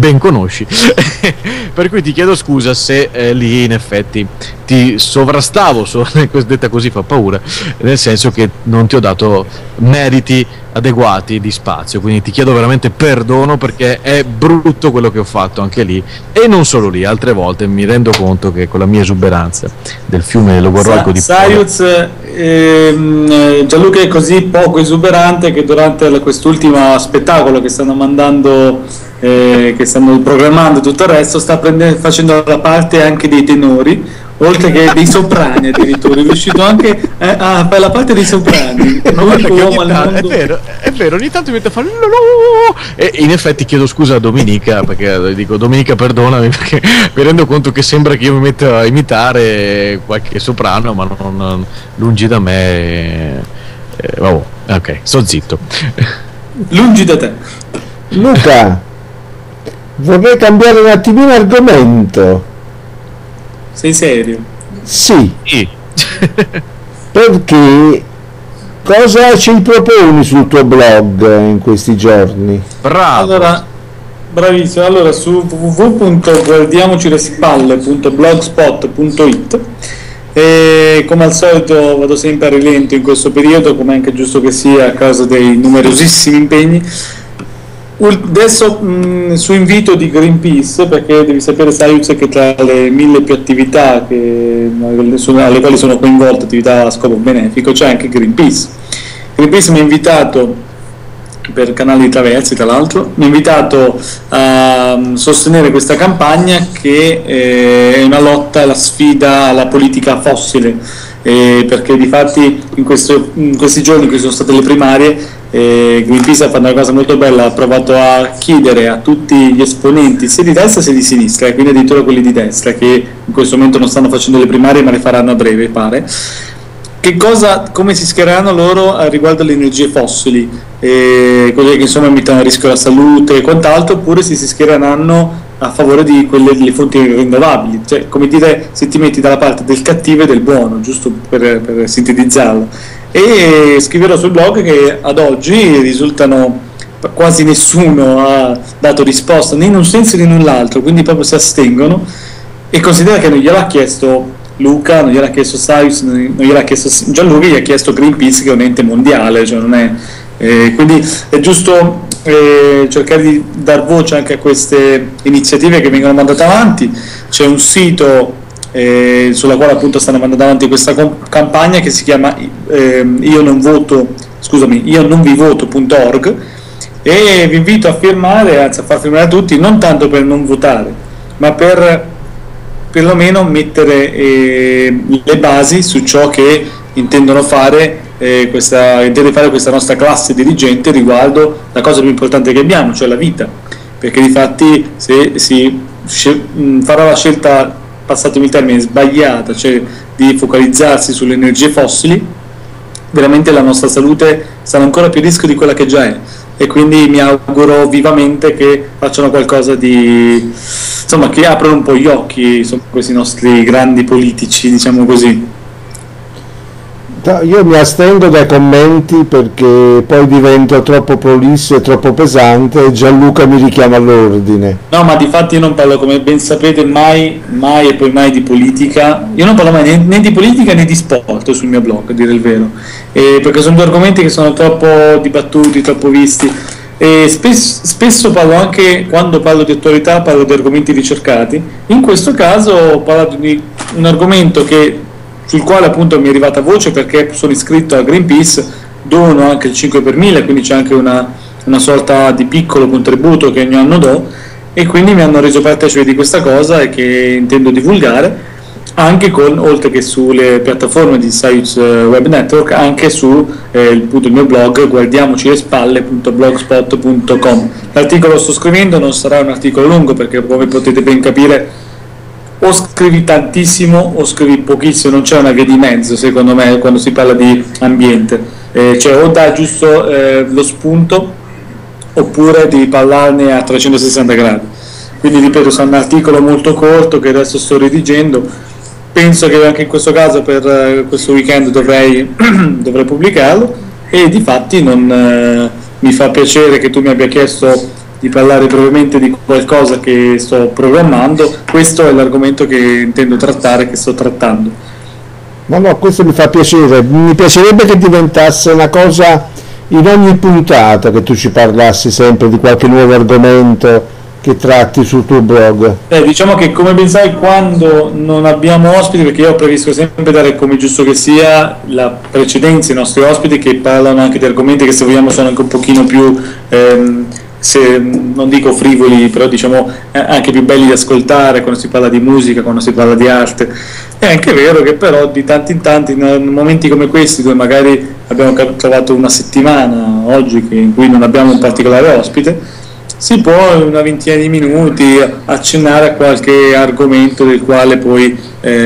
per cui ti chiedo scusa se lì in effetti ti sovrastavo, detta così fa paura, nel senso che non ti ho dato meriti adeguati di spazio, quindi ti chiedo veramente perdono perché è brutto quello che ho fatto anche lì, e non solo lì, altre volte mi rendo conto che con la mia esuberanza del fiume Logorroico di Sayuz, Gianluca è così poco esuberante che durante quest'ultimo spettacolo che stanno mandando, che stanno programmando tutto il resto, sta facendo la parte anche dei tenori, oltre che dei soprani addirittura, è riuscito anche a fare la parte dei soprani. È vero, ogni tanto mi mette a fare e in effetti chiedo scusa a Domenica, perché dico Domenica perdonami, perché mi rendo conto che sembra che io mi metta a imitare qualche soprano, ma non lungi da me. Ok, sto zitto. Lungi da te. Luca, vorrei cambiare un attimino argomento. Sei serio? Sì. Perché cosa ci proponi sul tuo blog in questi giorni? Bravo. Allora, bravissimo. Allora, su www.guardiamocilespalle.blogspot.it, e come al solito vado sempre a rilento in questo periodo, come è anche giusto che sia a causa dei numerosissimi impegni. Adesso su invito di Greenpeace, perché devi sapere Sayuz che tra le 1000 più attività alle quali sono coinvolte, attività a scopo benefico, c'è anche Greenpeace. Greenpeace mi ha invitato, per Canali di Traversi tra l'altro, mi ha invitato a sostenere questa campagna che è una lotta alla sfida alla politica fossile, perché difatti in questi giorni che sono state le primarie, Greenpeace ha fatto una cosa molto bella, ha provato a chiedere a tutti gli esponenti sia di destra sia di sinistra, e quindi addirittura quelli di destra che in questo momento non stanno facendo le primarie ma le faranno a breve pare, come si schiereranno loro riguardo alle energie fossili, quelle che insomma mettono a rischio la salute e quant'altro, oppure se si schiereranno a favore di quelle delle fonti rinnovabili, cioè come dire, se ti metti dalla parte del cattivo e del buono, giusto per sintetizzarlo. E scriverò sul blog che ad oggi risultano, quasi nessuno ha dato risposta né in un senso né in l'altro, quindi proprio si astengono, e considera che non gliel'ha chiesto Luca, non gliel'ha chiesto Sayus, non gliel'ha chiesto Gianluca, gli ha chiesto Greenpeace, che è un ente mondiale, cioè non è, quindi è giusto cercare di dar voce anche a queste iniziative che vengono mandate avanti. C'è un sito sulla quale appunto stanno mandando avanti questa campagna che si chiama io non vi voto.org, e vi invito a firmare, anzi a far firmare a tutti, non tanto per non votare, ma per perlomeno mettere le basi su ciò che intendono fare questa nostra classe dirigente riguardo la cosa più importante che abbiamo, cioè la vita, perché difatti se si farà la scelta, passatemi il termine, sbagliata, cioè di focalizzarsi sulle energie fossili, veramente la nostra salute sarà ancora più a rischio di quella che già è, e quindi mi auguro vivamente che facciano qualcosa di, insomma, che aprono un po' gli occhi su questi nostri grandi politici, diciamo così. Io mi astengo dai commenti perché poi divento troppo prolisso e troppo pesante e Gianluca mi richiama all'ordine. No, ma di fatti io non parlo, come ben sapete, mai e poi mai di politica. Io non parlo mai né di politica né di sport sul mio blog, a dire il vero, perché sono due argomenti che sono troppo dibattuti, troppo visti, e spesso parlo, anche quando parlo di attualità, parlo di argomenti ricercati. In questo caso ho parlato di un argomento sul quale appunto mi è arrivata voce perché sono iscritto a Greenpeace, dono anche il 5 per 1000, quindi c'è anche una sorta di piccolo contributo che ogni anno do, e quindi mi hanno reso partecipe di questa cosa e che intendo divulgare anche oltre che sulle piattaforme di Sayuz Web Network, anche su il mio blog guardiamocilespalle.blogspot.com. L'articolo sto scrivendo non sarà un articolo lungo, perché come potete ben capire o scrivi tantissimo o scrivi pochissimo, non c'è una via di mezzo secondo me quando si parla di ambiente, cioè o dai giusto lo spunto oppure devi parlarne a 360 gradi. Quindi ripeto, sarà un articolo molto corto che adesso sto redigendo, penso che anche in questo caso per questo weekend dovrei pubblicarlo, e difatti mi fa piacere che tu mi abbia chiesto di parlare brevemente di qualcosa che sto programmando. Questo è l'argomento che intendo trattare, che sto trattando. No, questo mi fa piacere. Mi piacerebbe che diventasse una cosa in ogni puntata, che tu ci parlassi sempre di qualche nuovo argomento che tratti sul tuo blog. Diciamo che, come ben sai, quando non abbiamo ospiti, perché io preferisco sempre dare, come giusto che sia, la precedenza ai nostri ospiti, che parlano anche di argomenti che, se vogliamo, sono anche un pochino più se non dico frivoli, però diciamo anche più belli da ascoltare quando si parla di musica, quando si parla di arte. È anche vero che però di tanto in tanto, in momenti come questi, dove magari abbiamo trovato una settimana oggi in cui non abbiamo un particolare ospite, si può in una ventina di minuti accennare a qualche argomento del quale poi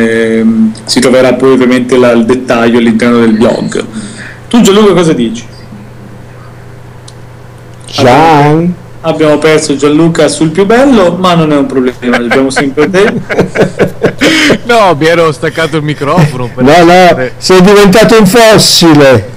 si troverà poi ovviamente il dettaglio all'interno del blog. Tu, Gianluca, cosa dici? Abbiamo perso Gianluca sul più bello, ma non è un problema, abbiamo sempre te. No, mi ero staccato il microfono. No, sei diventato un fossile.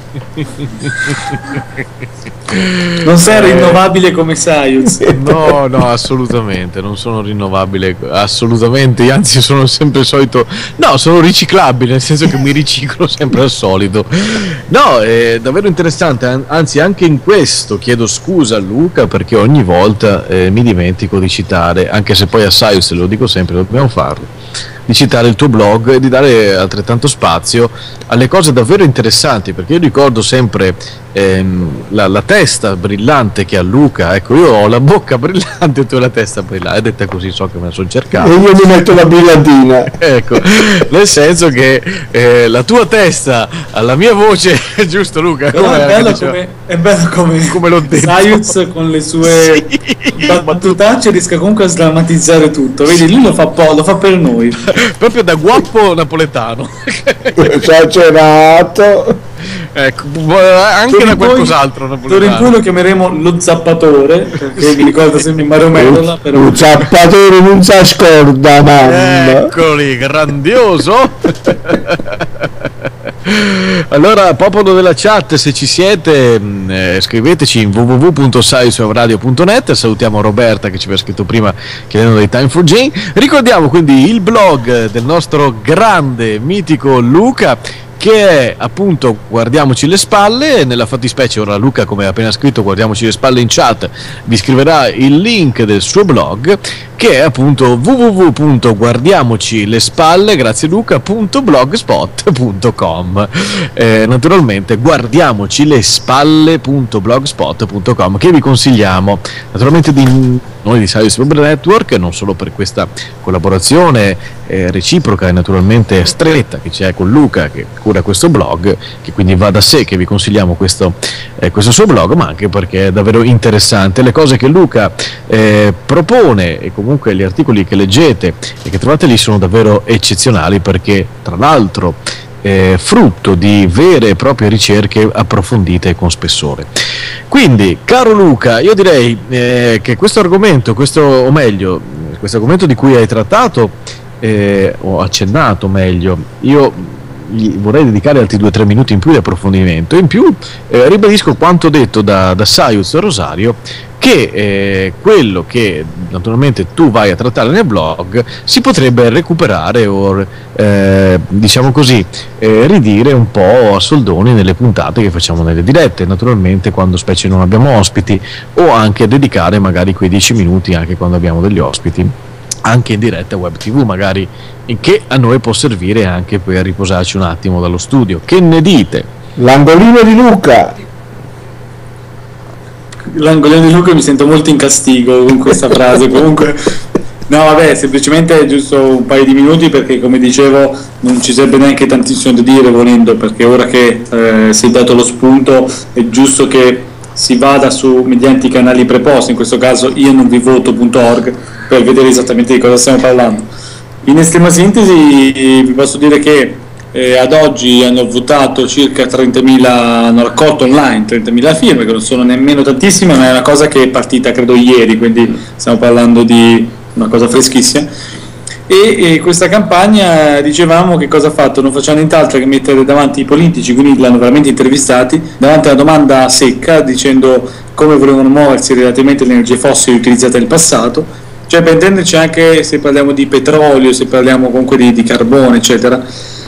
Non sei rinnovabile come Sayuz. No, assolutamente, non sono rinnovabile, assolutamente, anzi sono sempre il solito. No, sono riciclabile, nel senso che mi riciclo sempre al solito. No, è davvero interessante, anzi anche in questo chiedo scusa a Luca, perché ogni volta mi dimentico di citare, anche se poi a Sayuz lo dico sempre, dobbiamo farlo, di citare il tuo blog e di dare altrettanto spazio alle cose davvero interessanti, perché io ricordo sempre la testa brillante che ha Luca. Ecco, io ho la bocca brillante e tu hai la testa brillante, è detta così, so che me la sono cercata e io mi metto la brillantina. Ecco, nel senso che la tua testa alla mia voce, giusto Luca? Però è bello come l'ho detto, Sayuz con le sue battutacce riesca comunque a sdrammatizzare tutto, vedi, lui lo fa per noi. proprio da guappo napoletano. Esagerato. Ecco, anche da qualcos'altro napoletano. D'ora in poi lo chiameremo lo zappatore, perché mi ricorda sempre Mario Merola. Lo zappatore non si scorda, mamma. Eccoli, grandioso. Allora, popolo della chat, se ci siete, scriveteci in www.saiuswebradio.net. Salutiamo Roberta che ci aveva scritto prima chiedendo dei Time for Jane. Ricordiamo quindi il blog del nostro grande, mitico Luca, che è appunto Guardiamoci le spalle. Nella fattispecie ora Luca, come ha appena scritto Guardiamoci le spalle in chat, vi scriverà il link del suo blog, che è appunto www.guardiamocilespalle, grazie Luca.blogspot.com. Naturalmente guardiamocilespalle.blogspot.com, che vi consigliamo naturalmente noi di Saius Web Network, non solo per questa collaborazione reciproca e naturalmente stretta che c'è con Luca che cura questo blog, che quindi va da sé che vi consigliamo questo suo blog, ma anche perché è davvero interessante. Le cose che Luca propone e comunque gli articoli che leggete e che trovate lì sono davvero eccezionali, perché tra l'altro frutto di vere e proprie ricerche approfondite e con spessore. Quindi, caro Luca, io direi che questo argomento di cui hai trattato o accennato meglio, io gli vorrei dedicare altri 2-3 minuti in più di approfondimento. In più ribadisco quanto detto da Saius Rosario, che quello che naturalmente tu vai a trattare nel blog si potrebbe recuperare o diciamo così ridire un po' a soldoni nelle puntate che facciamo nelle dirette, naturalmente quando specie non abbiamo ospiti, o anche dedicare magari quei 10 minuti anche quando abbiamo degli ospiti, anche in diretta web tv magari, che a noi può servire anche per riposarci un attimo dallo studio. Che ne dite? L'angolino di Luca. L'angolino di Luca, mi sento molto in castigo con questa frase. Comunque no, vabbè, semplicemente giusto un paio di minuti, perché come dicevo non ci sarebbe neanche tantissimo da dire volendo, perché ora che si è dato lo spunto è giusto che si vada su mediante i canali preposti, in questo caso io non vi voto.org, per vedere esattamente di cosa stiamo parlando. In estrema sintesi vi posso dire che ad oggi hanno votato circa 30.000, hanno raccolto online 30.000 firme, che non sono nemmeno tantissime, ma è una cosa che è partita credo ieri, quindi stiamo parlando di una cosa freschissima. E questa campagna, dicevamo, che cosa ha fatto? Non facciamo nient'altro che mettere davanti i politici, quindi l'hanno veramente intervistati, davanti a una domanda secca, dicendo come volevano muoversi relativamente alle energie fossili utilizzate nel passato, cioè per intenderci anche se parliamo di petrolio, se parliamo comunque di carbone, eccetera.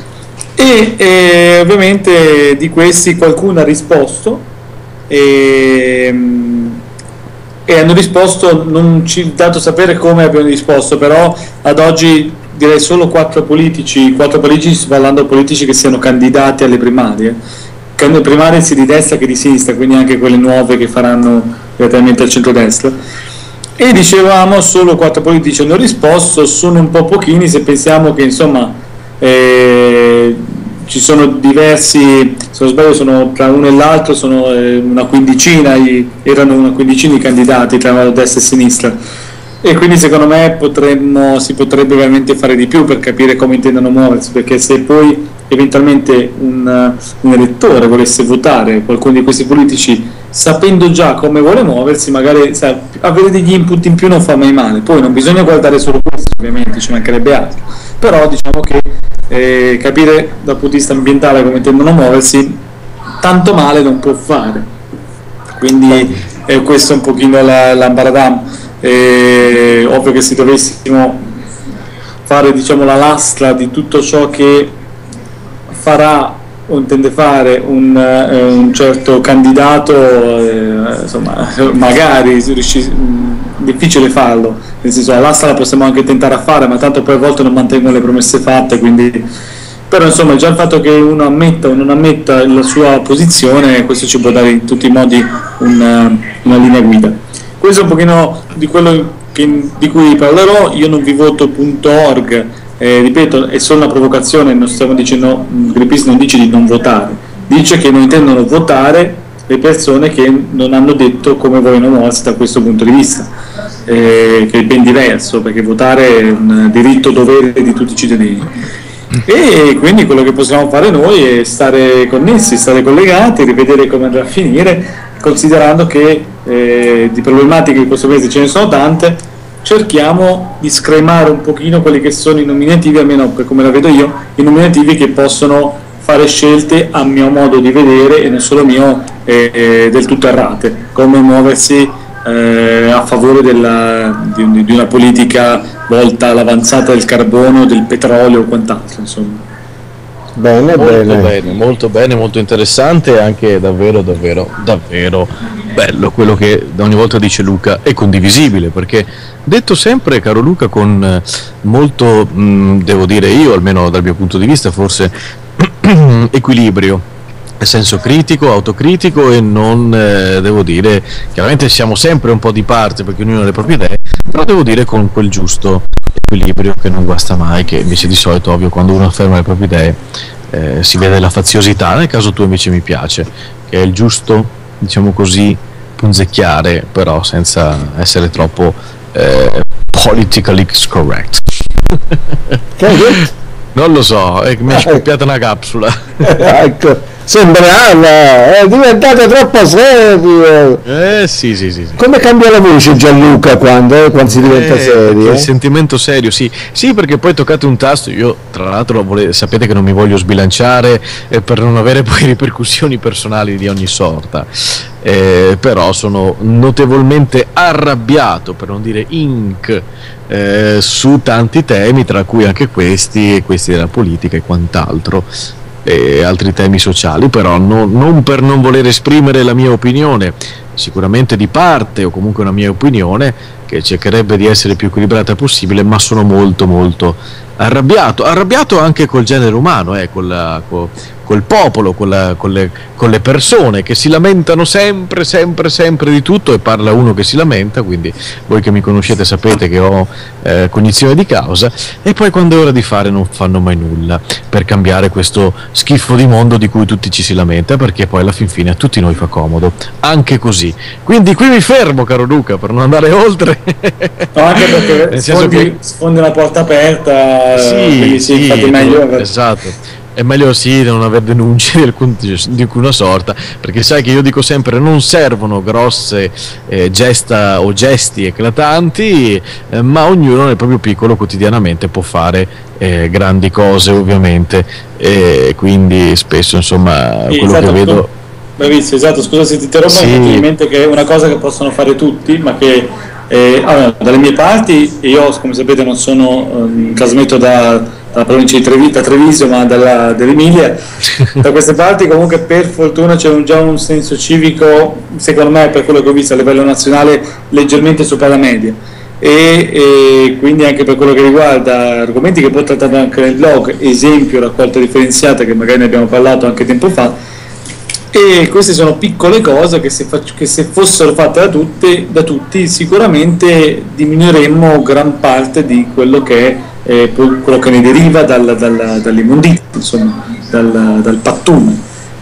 E ovviamente di questi qualcuno ha risposto e hanno risposto, non ci è dato sapere come abbiano risposto, però ad oggi direi solo 4 politici, sto parlando di politici che siano candidati alle primarie sia di destra che di sinistra, quindi anche quelle nuove che faranno direttamente al centrodestra. E dicevamo solo 4 politici hanno risposto, sono un po' pochini se pensiamo che insomma ci sono diversi, se non sbaglio sono tra uno e l'altro sono una quindicina, erano una quindicina i candidati tra destra e sinistra, e quindi secondo me si potrebbe veramente fare di più per capire come intendono muoversi, perché se poi eventualmente un elettore volesse votare qualcuno di questi politici sapendo già come vuole muoversi, magari avere degli input in più non fa mai male. Poi non bisogna guardare solo questo, ovviamente ci mancherebbe altro, però diciamo che capire dal punto di vista ambientale come intendono muoversi tanto male non può fare, quindi questo è un pochino l'ambaradam. Ovvio che se dovessimo fare, diciamo, la lastra di tutto ciò che farà o intende fare un certo candidato, insomma magari difficile farlo, nel senso la lastra la possiamo anche tentare a fare, ma tanto poi a volte non mantengono le promesse fatte, quindi però insomma già il fatto che uno ammetta o non ammetta la sua posizione, questo ci può dare in tutti i modi una linea guida. Questo è un pochino di quello di cui parlerò. Io non vi voto.org, ripeto, è solo una provocazione, non stiamo dicendo, Greenpeace non dice di non votare, dice che non intendono votare le persone che non hanno detto come vogliono muoversi da questo punto di vista. che è ben diverso, perché votare è un diritto-dovere di tutti i cittadini. E quindi quello che possiamo fare noi è stare connessi, stare collegati, rivedere come andrà a finire, considerando che di problematiche in questo paese ce ne sono tante. Cerchiamo di scremare un pochino quelli che sono i nominativi, almeno per come la vedo io, i nominativi che possono fare scelte a mio modo di vedere, e non solo mio, del tutto errate, come muoversi a favore di una politica volta all'avanzata del carbono, del petrolio o quant'altro, insomma. Bene, molto bene, molto interessante, e anche davvero bello quello che ogni volta dice Luca, è condivisibile, perché detto sempre, caro Luca, con molto, devo dire io, almeno dal mio punto di vista, forse equilibrio, nel senso critico, autocritico, e non, devo dire, chiaramente siamo sempre un po' di parte perché ognuno ha le proprie idee, però devo dire con quel giusto equilibrio che non guasta mai, che invece di solito, ovvio, quando uno afferma le proprie idee si vede la faziosità. Nel caso tuo invece mi piace, che è il giusto, diciamo così, punzecchiare, però senza essere troppo politically correct. Che hai detto? Non lo so, mi è scoppiata una capsula. Ecco, sembrava, è diventato troppo serio. Sì. Come cambia la voce Gianluca quando si diventa serio? Il sentimento serio, sì, perché poi toccate un tasto. Io tra l'altro sapete che non mi voglio sbilanciare per non avere poi ripercussioni personali di ogni sorta, però sono notevolmente arrabbiato, per non dire su tanti temi, tra cui anche questi della politica e quant'altro, e altri temi sociali, però non per non voler esprimere la mia opinione, sicuramente di parte, o comunque una mia opinione che cercherebbe di essere più equilibrata possibile, ma sono molto arrabbiato anche col genere umano, col popolo, con le persone che si lamentano sempre di tutto, e parla uno che si lamenta, quindi voi che mi conoscete sapete che ho cognizione di causa, e poi quando è ora di fare non fanno mai nulla per cambiare questo schifo di mondo di cui tutti ci si lamenta, perché poi alla fin fine a tutti noi fa comodo anche così. Quindi qui mi fermo, caro Luca, per non andare oltre. No, anche perché sfondi una porta aperta. Sì, infatti è meglio. Esatto. È meglio non avere denunce di alcuna sorta, perché sai che io dico sempre non servono grosse gesta o gesti eclatanti, ma ognuno nel proprio piccolo quotidianamente può fare grandi cose, ovviamente, e quindi spesso, insomma, quello che vedo. Bravissimo, esatto, scusa se ti interrompo, mi viene in mente che è una cosa che possono fare tutti, ma che allora, dalle mie parti, io come sapete non sono, trasmetto dalla provincia di da Treviso, ma dell'Emilia. Da queste parti comunque per fortuna c'è già un senso civico, secondo me, per quello che ho visto a livello nazionale, leggermente sopra la media, e quindi anche per quello che riguarda argomenti che poi ho trattato anche nel blog, esempio raccolta differenziata, che magari ne abbiamo parlato anche tempo fa. E queste sono piccole cose che se fossero fatte da tutti sicuramente diminuiremmo gran parte di quello che è quello che ne deriva dall'immondizia, insomma, dal pattume,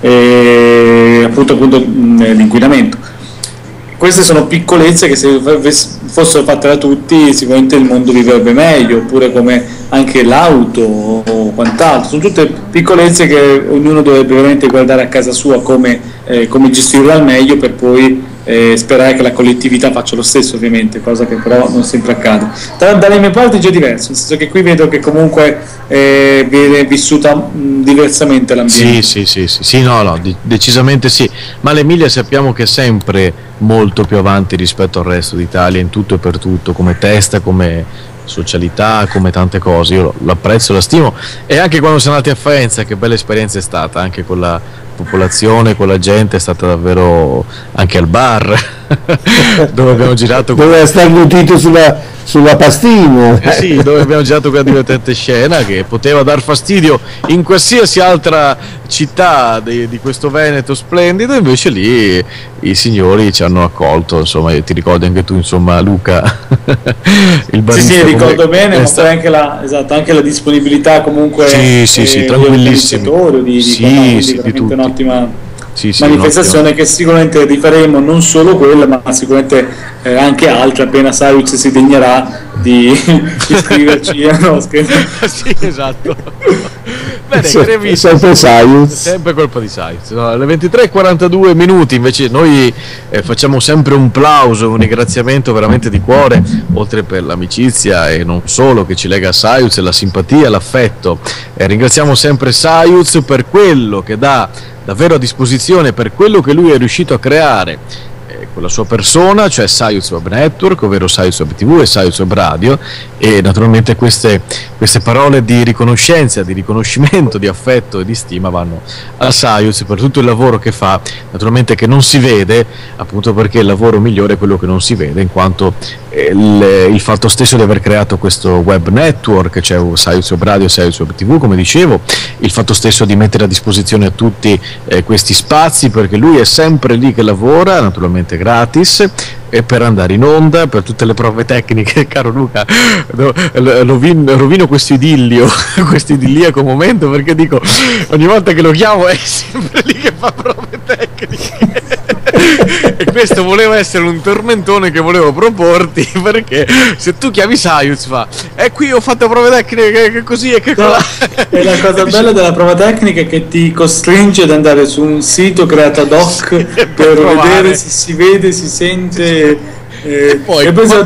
appunto l'inquinamento. Queste sono piccolezze che se fossero fatte da tutti sicuramente il mondo vivrebbe meglio, oppure come anche l'auto o quant'altro. Sono tutte piccolezze che ognuno dovrebbe veramente guardare a casa sua come gestirle al meglio, per poi sperare che la collettività faccia lo stesso, ovviamente, cosa che però non sempre accade. Dalle mie parti è già diverso, nel senso che qui vedo che comunque viene vissuta diversamente l'ambiente. Sì, no, decisamente sì, ma l'Emilia sappiamo che è sempre molto più avanti rispetto al resto d'Italia in tutto e per tutto, come testa, come socialità, come tante cose. Io l'apprezzo, la stimo, e anche quando siamo andati a Faenza, che bella esperienza è stata, anche con la popolazione, con la gente, è stata davvero, anche al bar dove abbiamo girato, dove sta allutito sulla pastina, sì, dove abbiamo girato quella divertente scena che poteva dar fastidio in qualsiasi altra città di questo Veneto splendido, invece lì i signori ci hanno accolto, insomma. Ti ricordi anche tu, insomma, Luca, il barista? Sì, ricordo bene, ma poi anche la disponibilità comunque sì, tranquillissimo, di veramente un'ottima Sì, manifestazione che sicuramente rifaremo, non solo quella, ma sicuramente anche altre, appena Sayuz si degnerà di iscriverci a nostri. Sì, esatto. Bene, sempre Sayuz, sempre colpa di Sayuz. No, alle 23:42 minuti invece noi facciamo sempre un plauso, un ringraziamento veramente di cuore, oltre per l'amicizia e non solo che ci lega a Sayuz, la simpatia, l'affetto. Ringraziamo sempre Sayuz per quello che dà davvero a disposizione, per quello che lui è riuscito a creare con la sua persona, cioè Sayuz Web Network, ovvero Sayuz Web TV e Sayuz Web Radio, e naturalmente queste parole di riconoscenza, di riconoscimento, di affetto e di stima vanno a Sayuz per tutto il lavoro che fa, naturalmente che non si vede, appunto perché il lavoro migliore è quello che non si vede, in quanto il fatto stesso di aver creato questo web network, cioè Sayuz Web Radio e Sayuz Web TV, come dicevo, il fatto stesso di mettere a disposizione a tutti questi spazi, perché lui è sempre lì che lavora, naturalmente gratis, e per andare in onda, per tutte le prove tecniche. Caro Luca, rovino questo idilliaco momento, perché dico, ogni volta che lo chiamo è sempre lì che fa prove tecniche. E questo voleva essere un tormentone che volevo proporti, perché se tu chiami Sayuz fa qui ho fatto prove tecniche, che così e che no, e la cosa bella della prova tecnica è che ti costringe ad andare su un sito creato ad hoc per vedere se si vede, si sente, e poi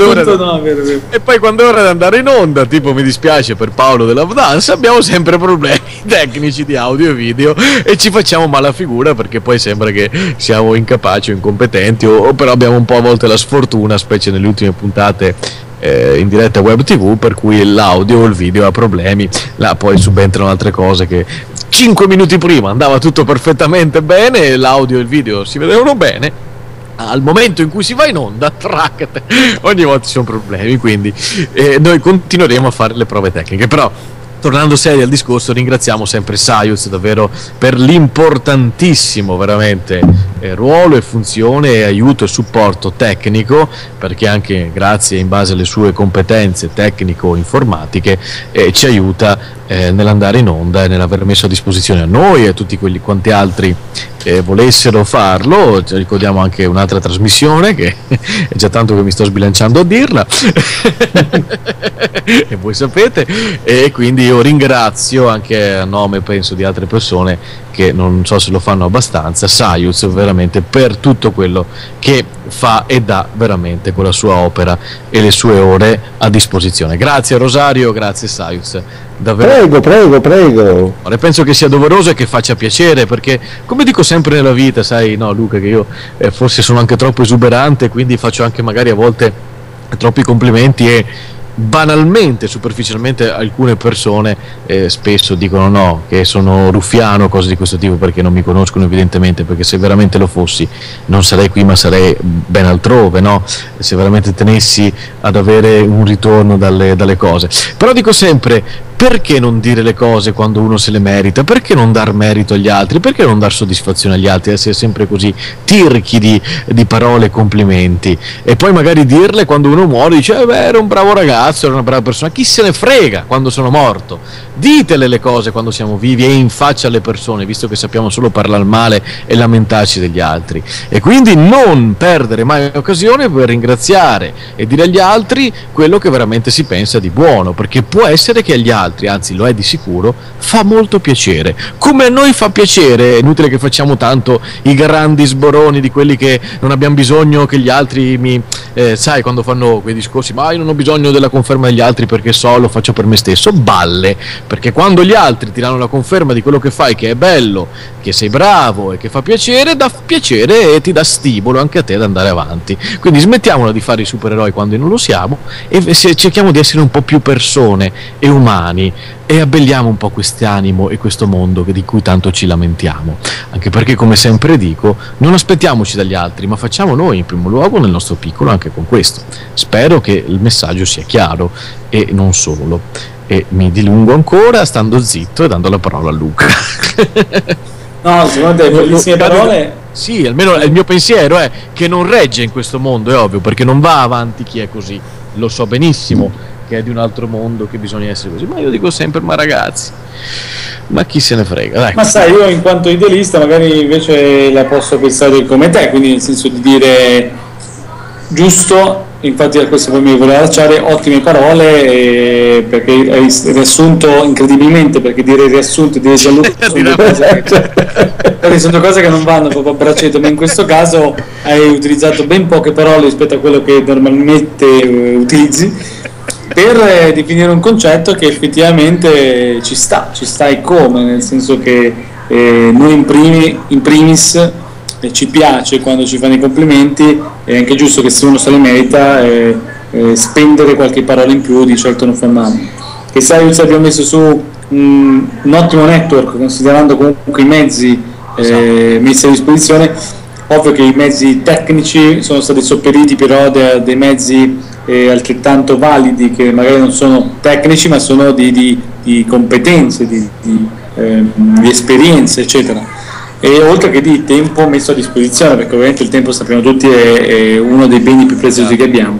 quando è ora di andare in onda, tipo, mi dispiace per Paolo della Dance, abbiamo sempre problemi tecnici di audio e video e ci facciamo mala figura, perché poi sembra che siamo incapaci o incompetenti, o però abbiamo un po' a volte la sfortuna, specie nelle ultime puntate in diretta web TV, per cui l'audio o il video ha problemi. Là poi subentrano altre cose, che 5 minuti prima andava tutto perfettamente bene, l'audio e il video si vedevano bene, al momento in cui si va in onda, ogni volta ci sono problemi, quindi noi continueremo a fare le prove tecniche. Però, tornando seri al discorso, ringraziamo sempre Sayuz davvero per l'importantissimo veramente ruolo e funzione e aiuto e supporto tecnico, perché anche grazie, in base alle sue competenze tecnico-informatiche, ci aiuta nell'andare in onda e nell'aver messo a disposizione a noi e a tutti quelli quanti altri volessero farlo. Ricordiamo anche un'altra trasmissione che è già tanto che mi sto sbilanciando a dirla e voi sapete, e quindi io ringrazio anche a nome, penso, di altre persone che non so se lo fanno abbastanza, Sayuz veramente per tutto quello che fa e dà veramente con la sua opera e le sue ore a disposizione. Grazie Rosario, grazie Sayuz, davvero. Prego. Penso che sia doveroso e che faccia piacere, perché come dico sempre nella vita, sai, no Luca, che io forse sono anche troppo esuberante, quindi faccio anche magari a volte troppi complimenti e banalmente, superficialmente, alcune persone spesso dicono no, che sono ruffiano, cose di questo tipo, perché non mi conoscono evidentemente, perché se veramente lo fossi non sarei qui ma sarei ben altrove, no? Se veramente tenessi ad avere un ritorno dalle cose. Però dico sempre, perché non dire le cose quando uno se le merita? Perché non dar merito agli altri? Perché non dar soddisfazione agli altri? Essere sempre così tirchi di parole e complimenti, e poi magari dirle quando uno muore, dice era un bravo ragazzo, era una brava persona. Chi se ne frega quando sono morto? Ditele le cose quando siamo vivi e in faccia alle persone, visto che sappiamo solo parlare male e lamentarci degli altri. E quindi non perdere mai occasione per ringraziare e dire agli altri quello che veramente si pensa di buono, perché può essere che agli altri, anzi lo è di sicuro, fa molto piacere, come a noi fa piacere. È inutile che facciamo tanto i grandi sboroni di quelli che non abbiamo bisogno che gli altri sai, quando fanno quei discorsi, ma io non ho bisogno della conferma degli altri perché lo faccio per me stesso. Balle, perché quando gli altri ti danno la conferma di quello che fai, che è bello, che sei bravo e che fa piacere, dà piacere e ti dà stimolo anche a te ad andare avanti. Quindi smettiamola di fare i supereroi quando non lo siamo e cerchiamo di essere un po' più persone e umani, e abbelliamo un po' quest'animo e questo mondo di cui tanto ci lamentiamo. Anche perché, come sempre dico, non aspettiamoci dagli altri, ma facciamo noi in primo luogo nel nostro piccolo anche con questo. Spero che il messaggio sia chiaro e non solo. E mi dilungo ancora stando zitto e dando la parola a Luca. No, secondo te bellissime parole. Sì, almeno il mio pensiero è che non regge in questo mondo, è ovvio, perché non va avanti chi è così, lo so benissimo, che è di un altro mondo, che bisogna essere così. Ma io dico sempre, ma ragazzi, ma chi se ne frega, dai. Ma sai, io in quanto idealista magari invece la posso pensare come te, quindi nel senso di dire giusto, infatti a questo poi mi volevo lasciare ottime parole, perché hai riassunto incredibilmente, perché dire riassunto e dire Gianluca sono due cose che non vanno proprio a braccetto, ma in questo caso hai utilizzato ben poche parole rispetto a quello che normalmente utilizzi per definire un concetto che effettivamente ci sta e come, nel senso che noi in primis ci piace quando ci fanno i complimenti, è anche giusto che se uno se li merita spendere qualche parola in più di certo non fa male. Che sai, abbiamo messo su un ottimo network considerando comunque i mezzi messi a disposizione. Ovvio che i mezzi tecnici sono stati sopperiti però dei mezzi altrettanto validi, che magari non sono tecnici ma sono di competenze, di esperienze eccetera, e oltre che di tempo messo a disposizione, perché ovviamente il tempo, sappiamo tutti, è uno dei beni più preziosi che abbiamo.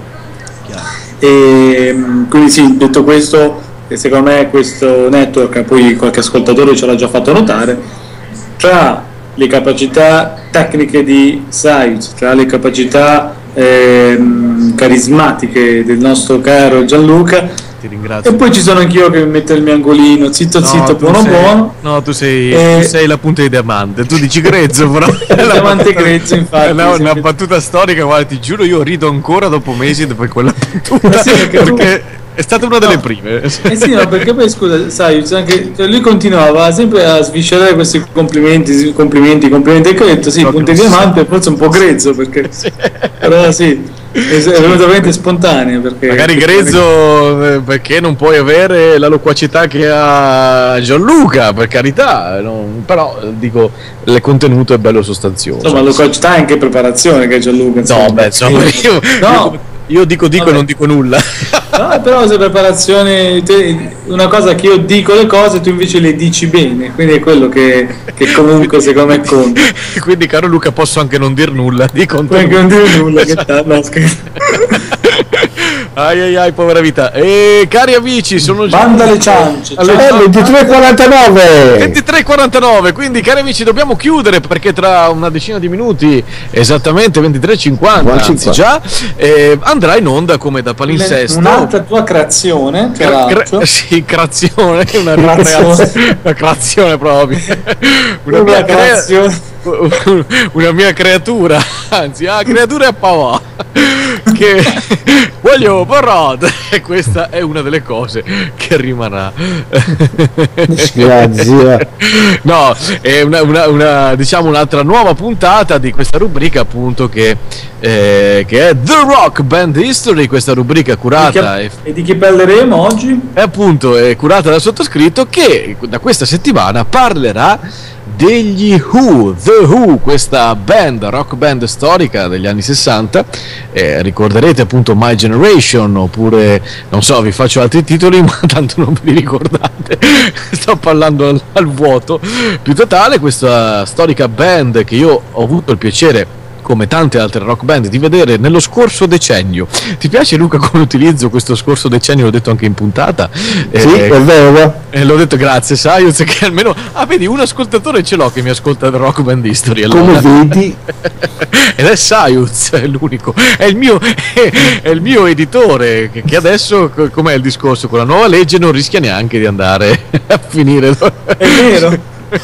E quindi sì, detto questo, secondo me questo network, poi qualche ascoltatore ce l'ha già fatto notare, tra le capacità tecniche di Sayuz, tra le capacità carismatiche del nostro caro Gianluca, ti ringrazio. E poi ci sono anch'io che mi metto il mio angolino, zitto, buono. No, tu sei la punta di diamante, tu dici grezzo, però diamante grezzo, infatti. Una battuta storica, guarda, ti giuro, io rido ancora dopo mesi dopo quella battuta, sì, perché è stata una delle prime. Sì, no, perché poi scusa, sai, anche, cioè, lui continuava sempre a sviscerare questi complimenti, e che ho detto sì, punta di diamante, forse un po' grezzo, perché sì. Però sì, è venuto veramente spontaneo, perché magari grezzo perché non puoi avere la loquacità che ha Gianluca, per carità, però dico, il contenuto è bello sostanzioso. Insomma, loquacità e anche preparazione che ha Gianluca, insomma. No, beh, insomma, io dico e non dico nulla. No, però se preparazione, una cosa che io dico le cose, tu invece le dici bene, quindi è quello che comunque secondo me conta. Quindi, caro Luca, posso anche non dir nulla di contenuto. Puoi anche non dire nulla, che no, scherzo. Ai, povera vita. E cari amici, sono già banda le ciance. 23:49. Quindi cari amici, dobbiamo chiudere perché tra una decina di minuti, esattamente 23:50, anzi già, andrà in onda come da palinsesto. Un'altra tua creazione, sì, creazione, una creazione proprio. Una mia creatura, anzi, creatura a pavà, che voglio parrot, e questa è una delle cose che rimarrà. Grazie. No, è una diciamo un'altra nuova puntata di questa rubrica, appunto, che è The Rock Band History, questa rubrica curata e di chi parleremo oggi? È appunto curata dal sottoscritto, che da questa settimana parlerà degli Who, The Who, questa rock band storica degli anni 60. Ricorderete appunto My Generation, oppure non so, vi faccio altri titoli ma tanto non vi ricordate, sto parlando al vuoto più totale. Questa storica band che io ho avuto il piacere, come tante altre rock band, di vedere nello scorso decennio. Ti piace, Luca, come utilizzo questo scorso decennio? L'ho detto anche in puntata. Sì, è vero. L'ho detto, grazie Sayuz, che almeno vedi, un ascoltatore ce l'ho che mi ascolta il Rock Band History, allora. Come vedi? Ed è Sayuz, è l'unico, è il mio editore, che adesso, com'è il discorso, con la nuova legge non rischia neanche di andare a finire. È vero.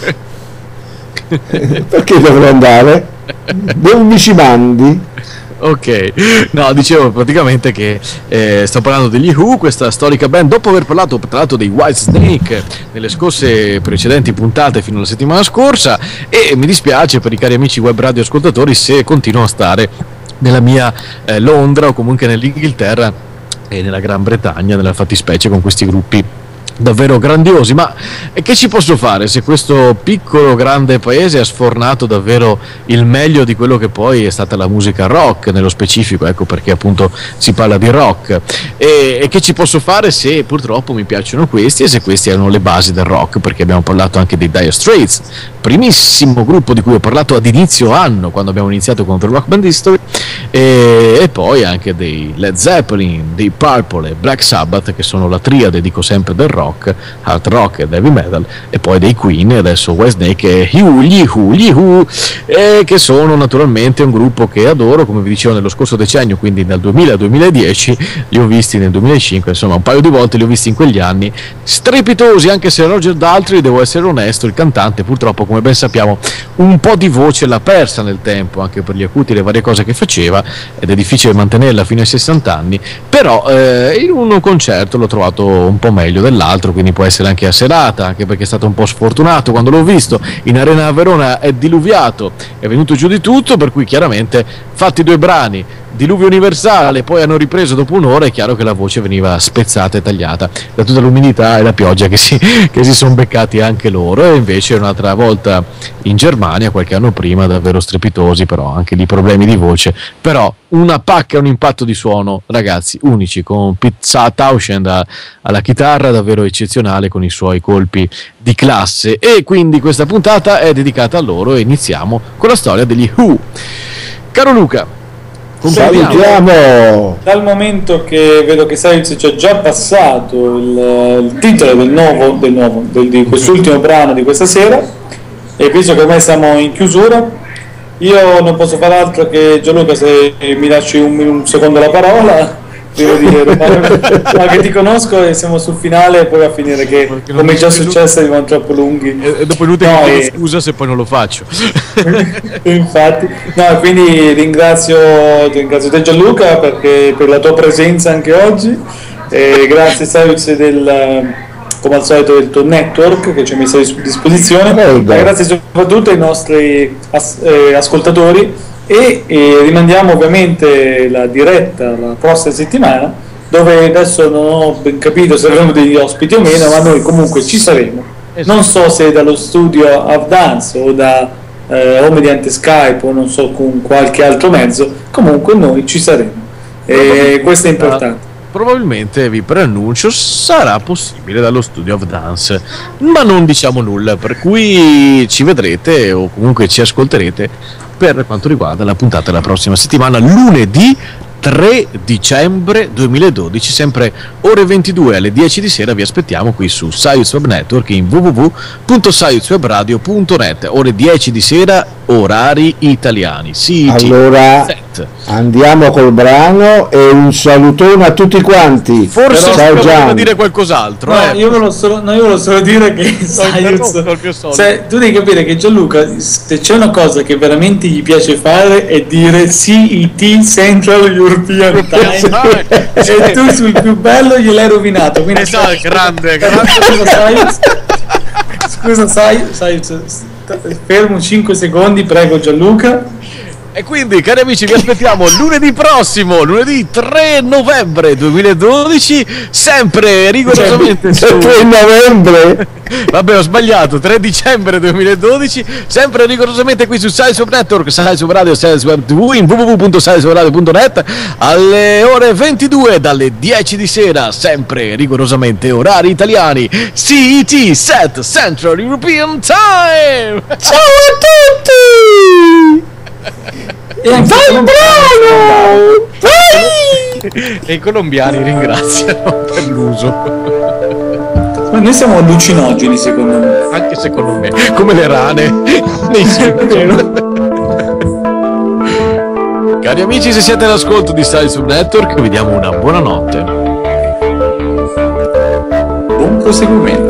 Perché dovrò andare? Non mi ci mandi? Ok, no, dicevo praticamente che sto parlando degli Who, questa storica band, dopo aver parlato tra l'altro dei Whitesnake nelle scorse precedenti puntate fino alla settimana scorsa, e mi dispiace per i cari amici web radio ascoltatori se continuo a stare nella mia Londra, o comunque nell'Inghilterra e nella Gran Bretagna, nella fattispecie, con questi gruppi davvero grandiosi. Ma che ci posso fare se questo piccolo grande paese ha sfornato davvero il meglio di quello che poi è stata la musica rock nello specifico, ecco perché appunto si parla di rock, e che ci posso fare se purtroppo mi piacciono questi e se questi erano le basi del rock, perché abbiamo parlato anche dei Dire Straits, primissimo gruppo di cui ho parlato ad inizio anno quando abbiamo iniziato con The Rock Band History, e poi anche dei Led Zeppelin, dei Purple e Black Sabbath, che sono la triade, dico sempre, del rock, hard rock e heavy metal, e poi dei Queen e adesso Whitesnake e gli Who, che sono naturalmente un gruppo che adoro, come vi dicevo, nello scorso decennio, quindi dal 2000 al 2010, li ho visti nel 2005, insomma un paio di volte li ho visti in quegli anni, strepitosi, anche se Roger Daltrey, devo essere onesto, il cantante purtroppo, come ben sappiamo, un po' di voce l'ha persa nel tempo, anche per gli acuti e le varie cose che faceva, ed è difficile mantenerla fino ai 60 anni, però in un concerto l'ho trovato un po' meglio dell'altro, quindi può essere anche a serata, anche perché è stato un po' sfortunato quando l'ho visto in Arena a Verona, è diluviato, è venuto giù di tutto, per cui chiaramente fatti 2 brani, diluvio universale, poi hanno ripreso dopo un'ora, è chiaro che la voce veniva spezzata e tagliata da tutta l'umidità e la pioggia che si sono beccati anche loro. E invece un'altra volta in Germania qualche anno prima, davvero strepitosi, però anche lì problemi di voce, però una pacca e un impatto di suono, ragazzi, unici, con Pete Townshend alla chitarra, davvero eccezionale, con i suoi colpi di classe. E quindi questa puntata è dedicata a loro e iniziamo con la storia degli Who. Caro Luca, salutiamo! Dal momento che vedo che Sayuz ci ha già passato il titolo di quest'ultimo brano di questa sera, e visto che ormai siamo in chiusura, io non posso fare altro che, Gianluca, se mi lasci un secondo la parola, devo dire ma che ti conosco e siamo sul finale, e poi a finire che, come è già successo, diventano troppo lunghi e dopo è inutile che chiedo scusa se poi non lo faccio. Infatti, no, quindi ringrazio te, Gianluca, perché per la tua presenza anche oggi, e grazie Sayuz come al solito del tuo network che ci hai messo a disposizione, e grazie soprattutto ai nostri ascoltatori, e rimandiamo ovviamente la diretta la prossima settimana, dove adesso non ho ben capito se avremo degli ospiti o meno, ma noi comunque ci saremo. Non so se dallo studio of Dance o o mediante Skype o non so, con qualche altro mezzo, comunque noi ci saremo, e questo è importante. Probabilmente, vi preannuncio, sarà possibile dallo Studio of Dance, ma non diciamo nulla, per cui ci vedrete o comunque ci ascolterete per quanto riguarda la puntata della prossima settimana, lunedì 3 dicembre 2012, sempre ore 22 alle 10 di sera. Vi aspettiamo qui su Sayuz Web Network in www.sayuzwebradio.net, ore 10 di sera, orari italiani. Allora andiamo col brano e un salutone a tutti quanti. Forse dobbiamo dire qualcos'altro. No, io volevo solo dire che Sayuz, tu devi capire che Gianluca, se c'è una cosa che veramente gli piace fare è dire CET, Central European Time, e tu sul più bello gliel'hai rovinato, quindi grande. Scusa Sayuz, fermo 5 secondi, prego Gianluca. E quindi, cari amici, vi aspettiamo lunedì prossimo, lunedì 3 novembre 2012, sempre rigorosamente su 3 novembre? Vabbè, ho sbagliato, 3 dicembre 2012, sempre rigorosamente qui su Sayuz Web Network, Sayuz Web Radio, Sayuz Web TV, in www.sayuzwebradio.net, alle ore 22, dalle 10 di sera, sempre rigorosamente orari italiani, CET, Set Central European Time. Ciao a tutti! E anche e i colombiani ringraziano per l'uso. Ma noi siamo allucinogeni, secondo me. Anche secondo me, come le rane nei Cari amici, se siete all'ascolto di Sayuz Web Network, vi diamo una buonanotte. Buon proseguimento.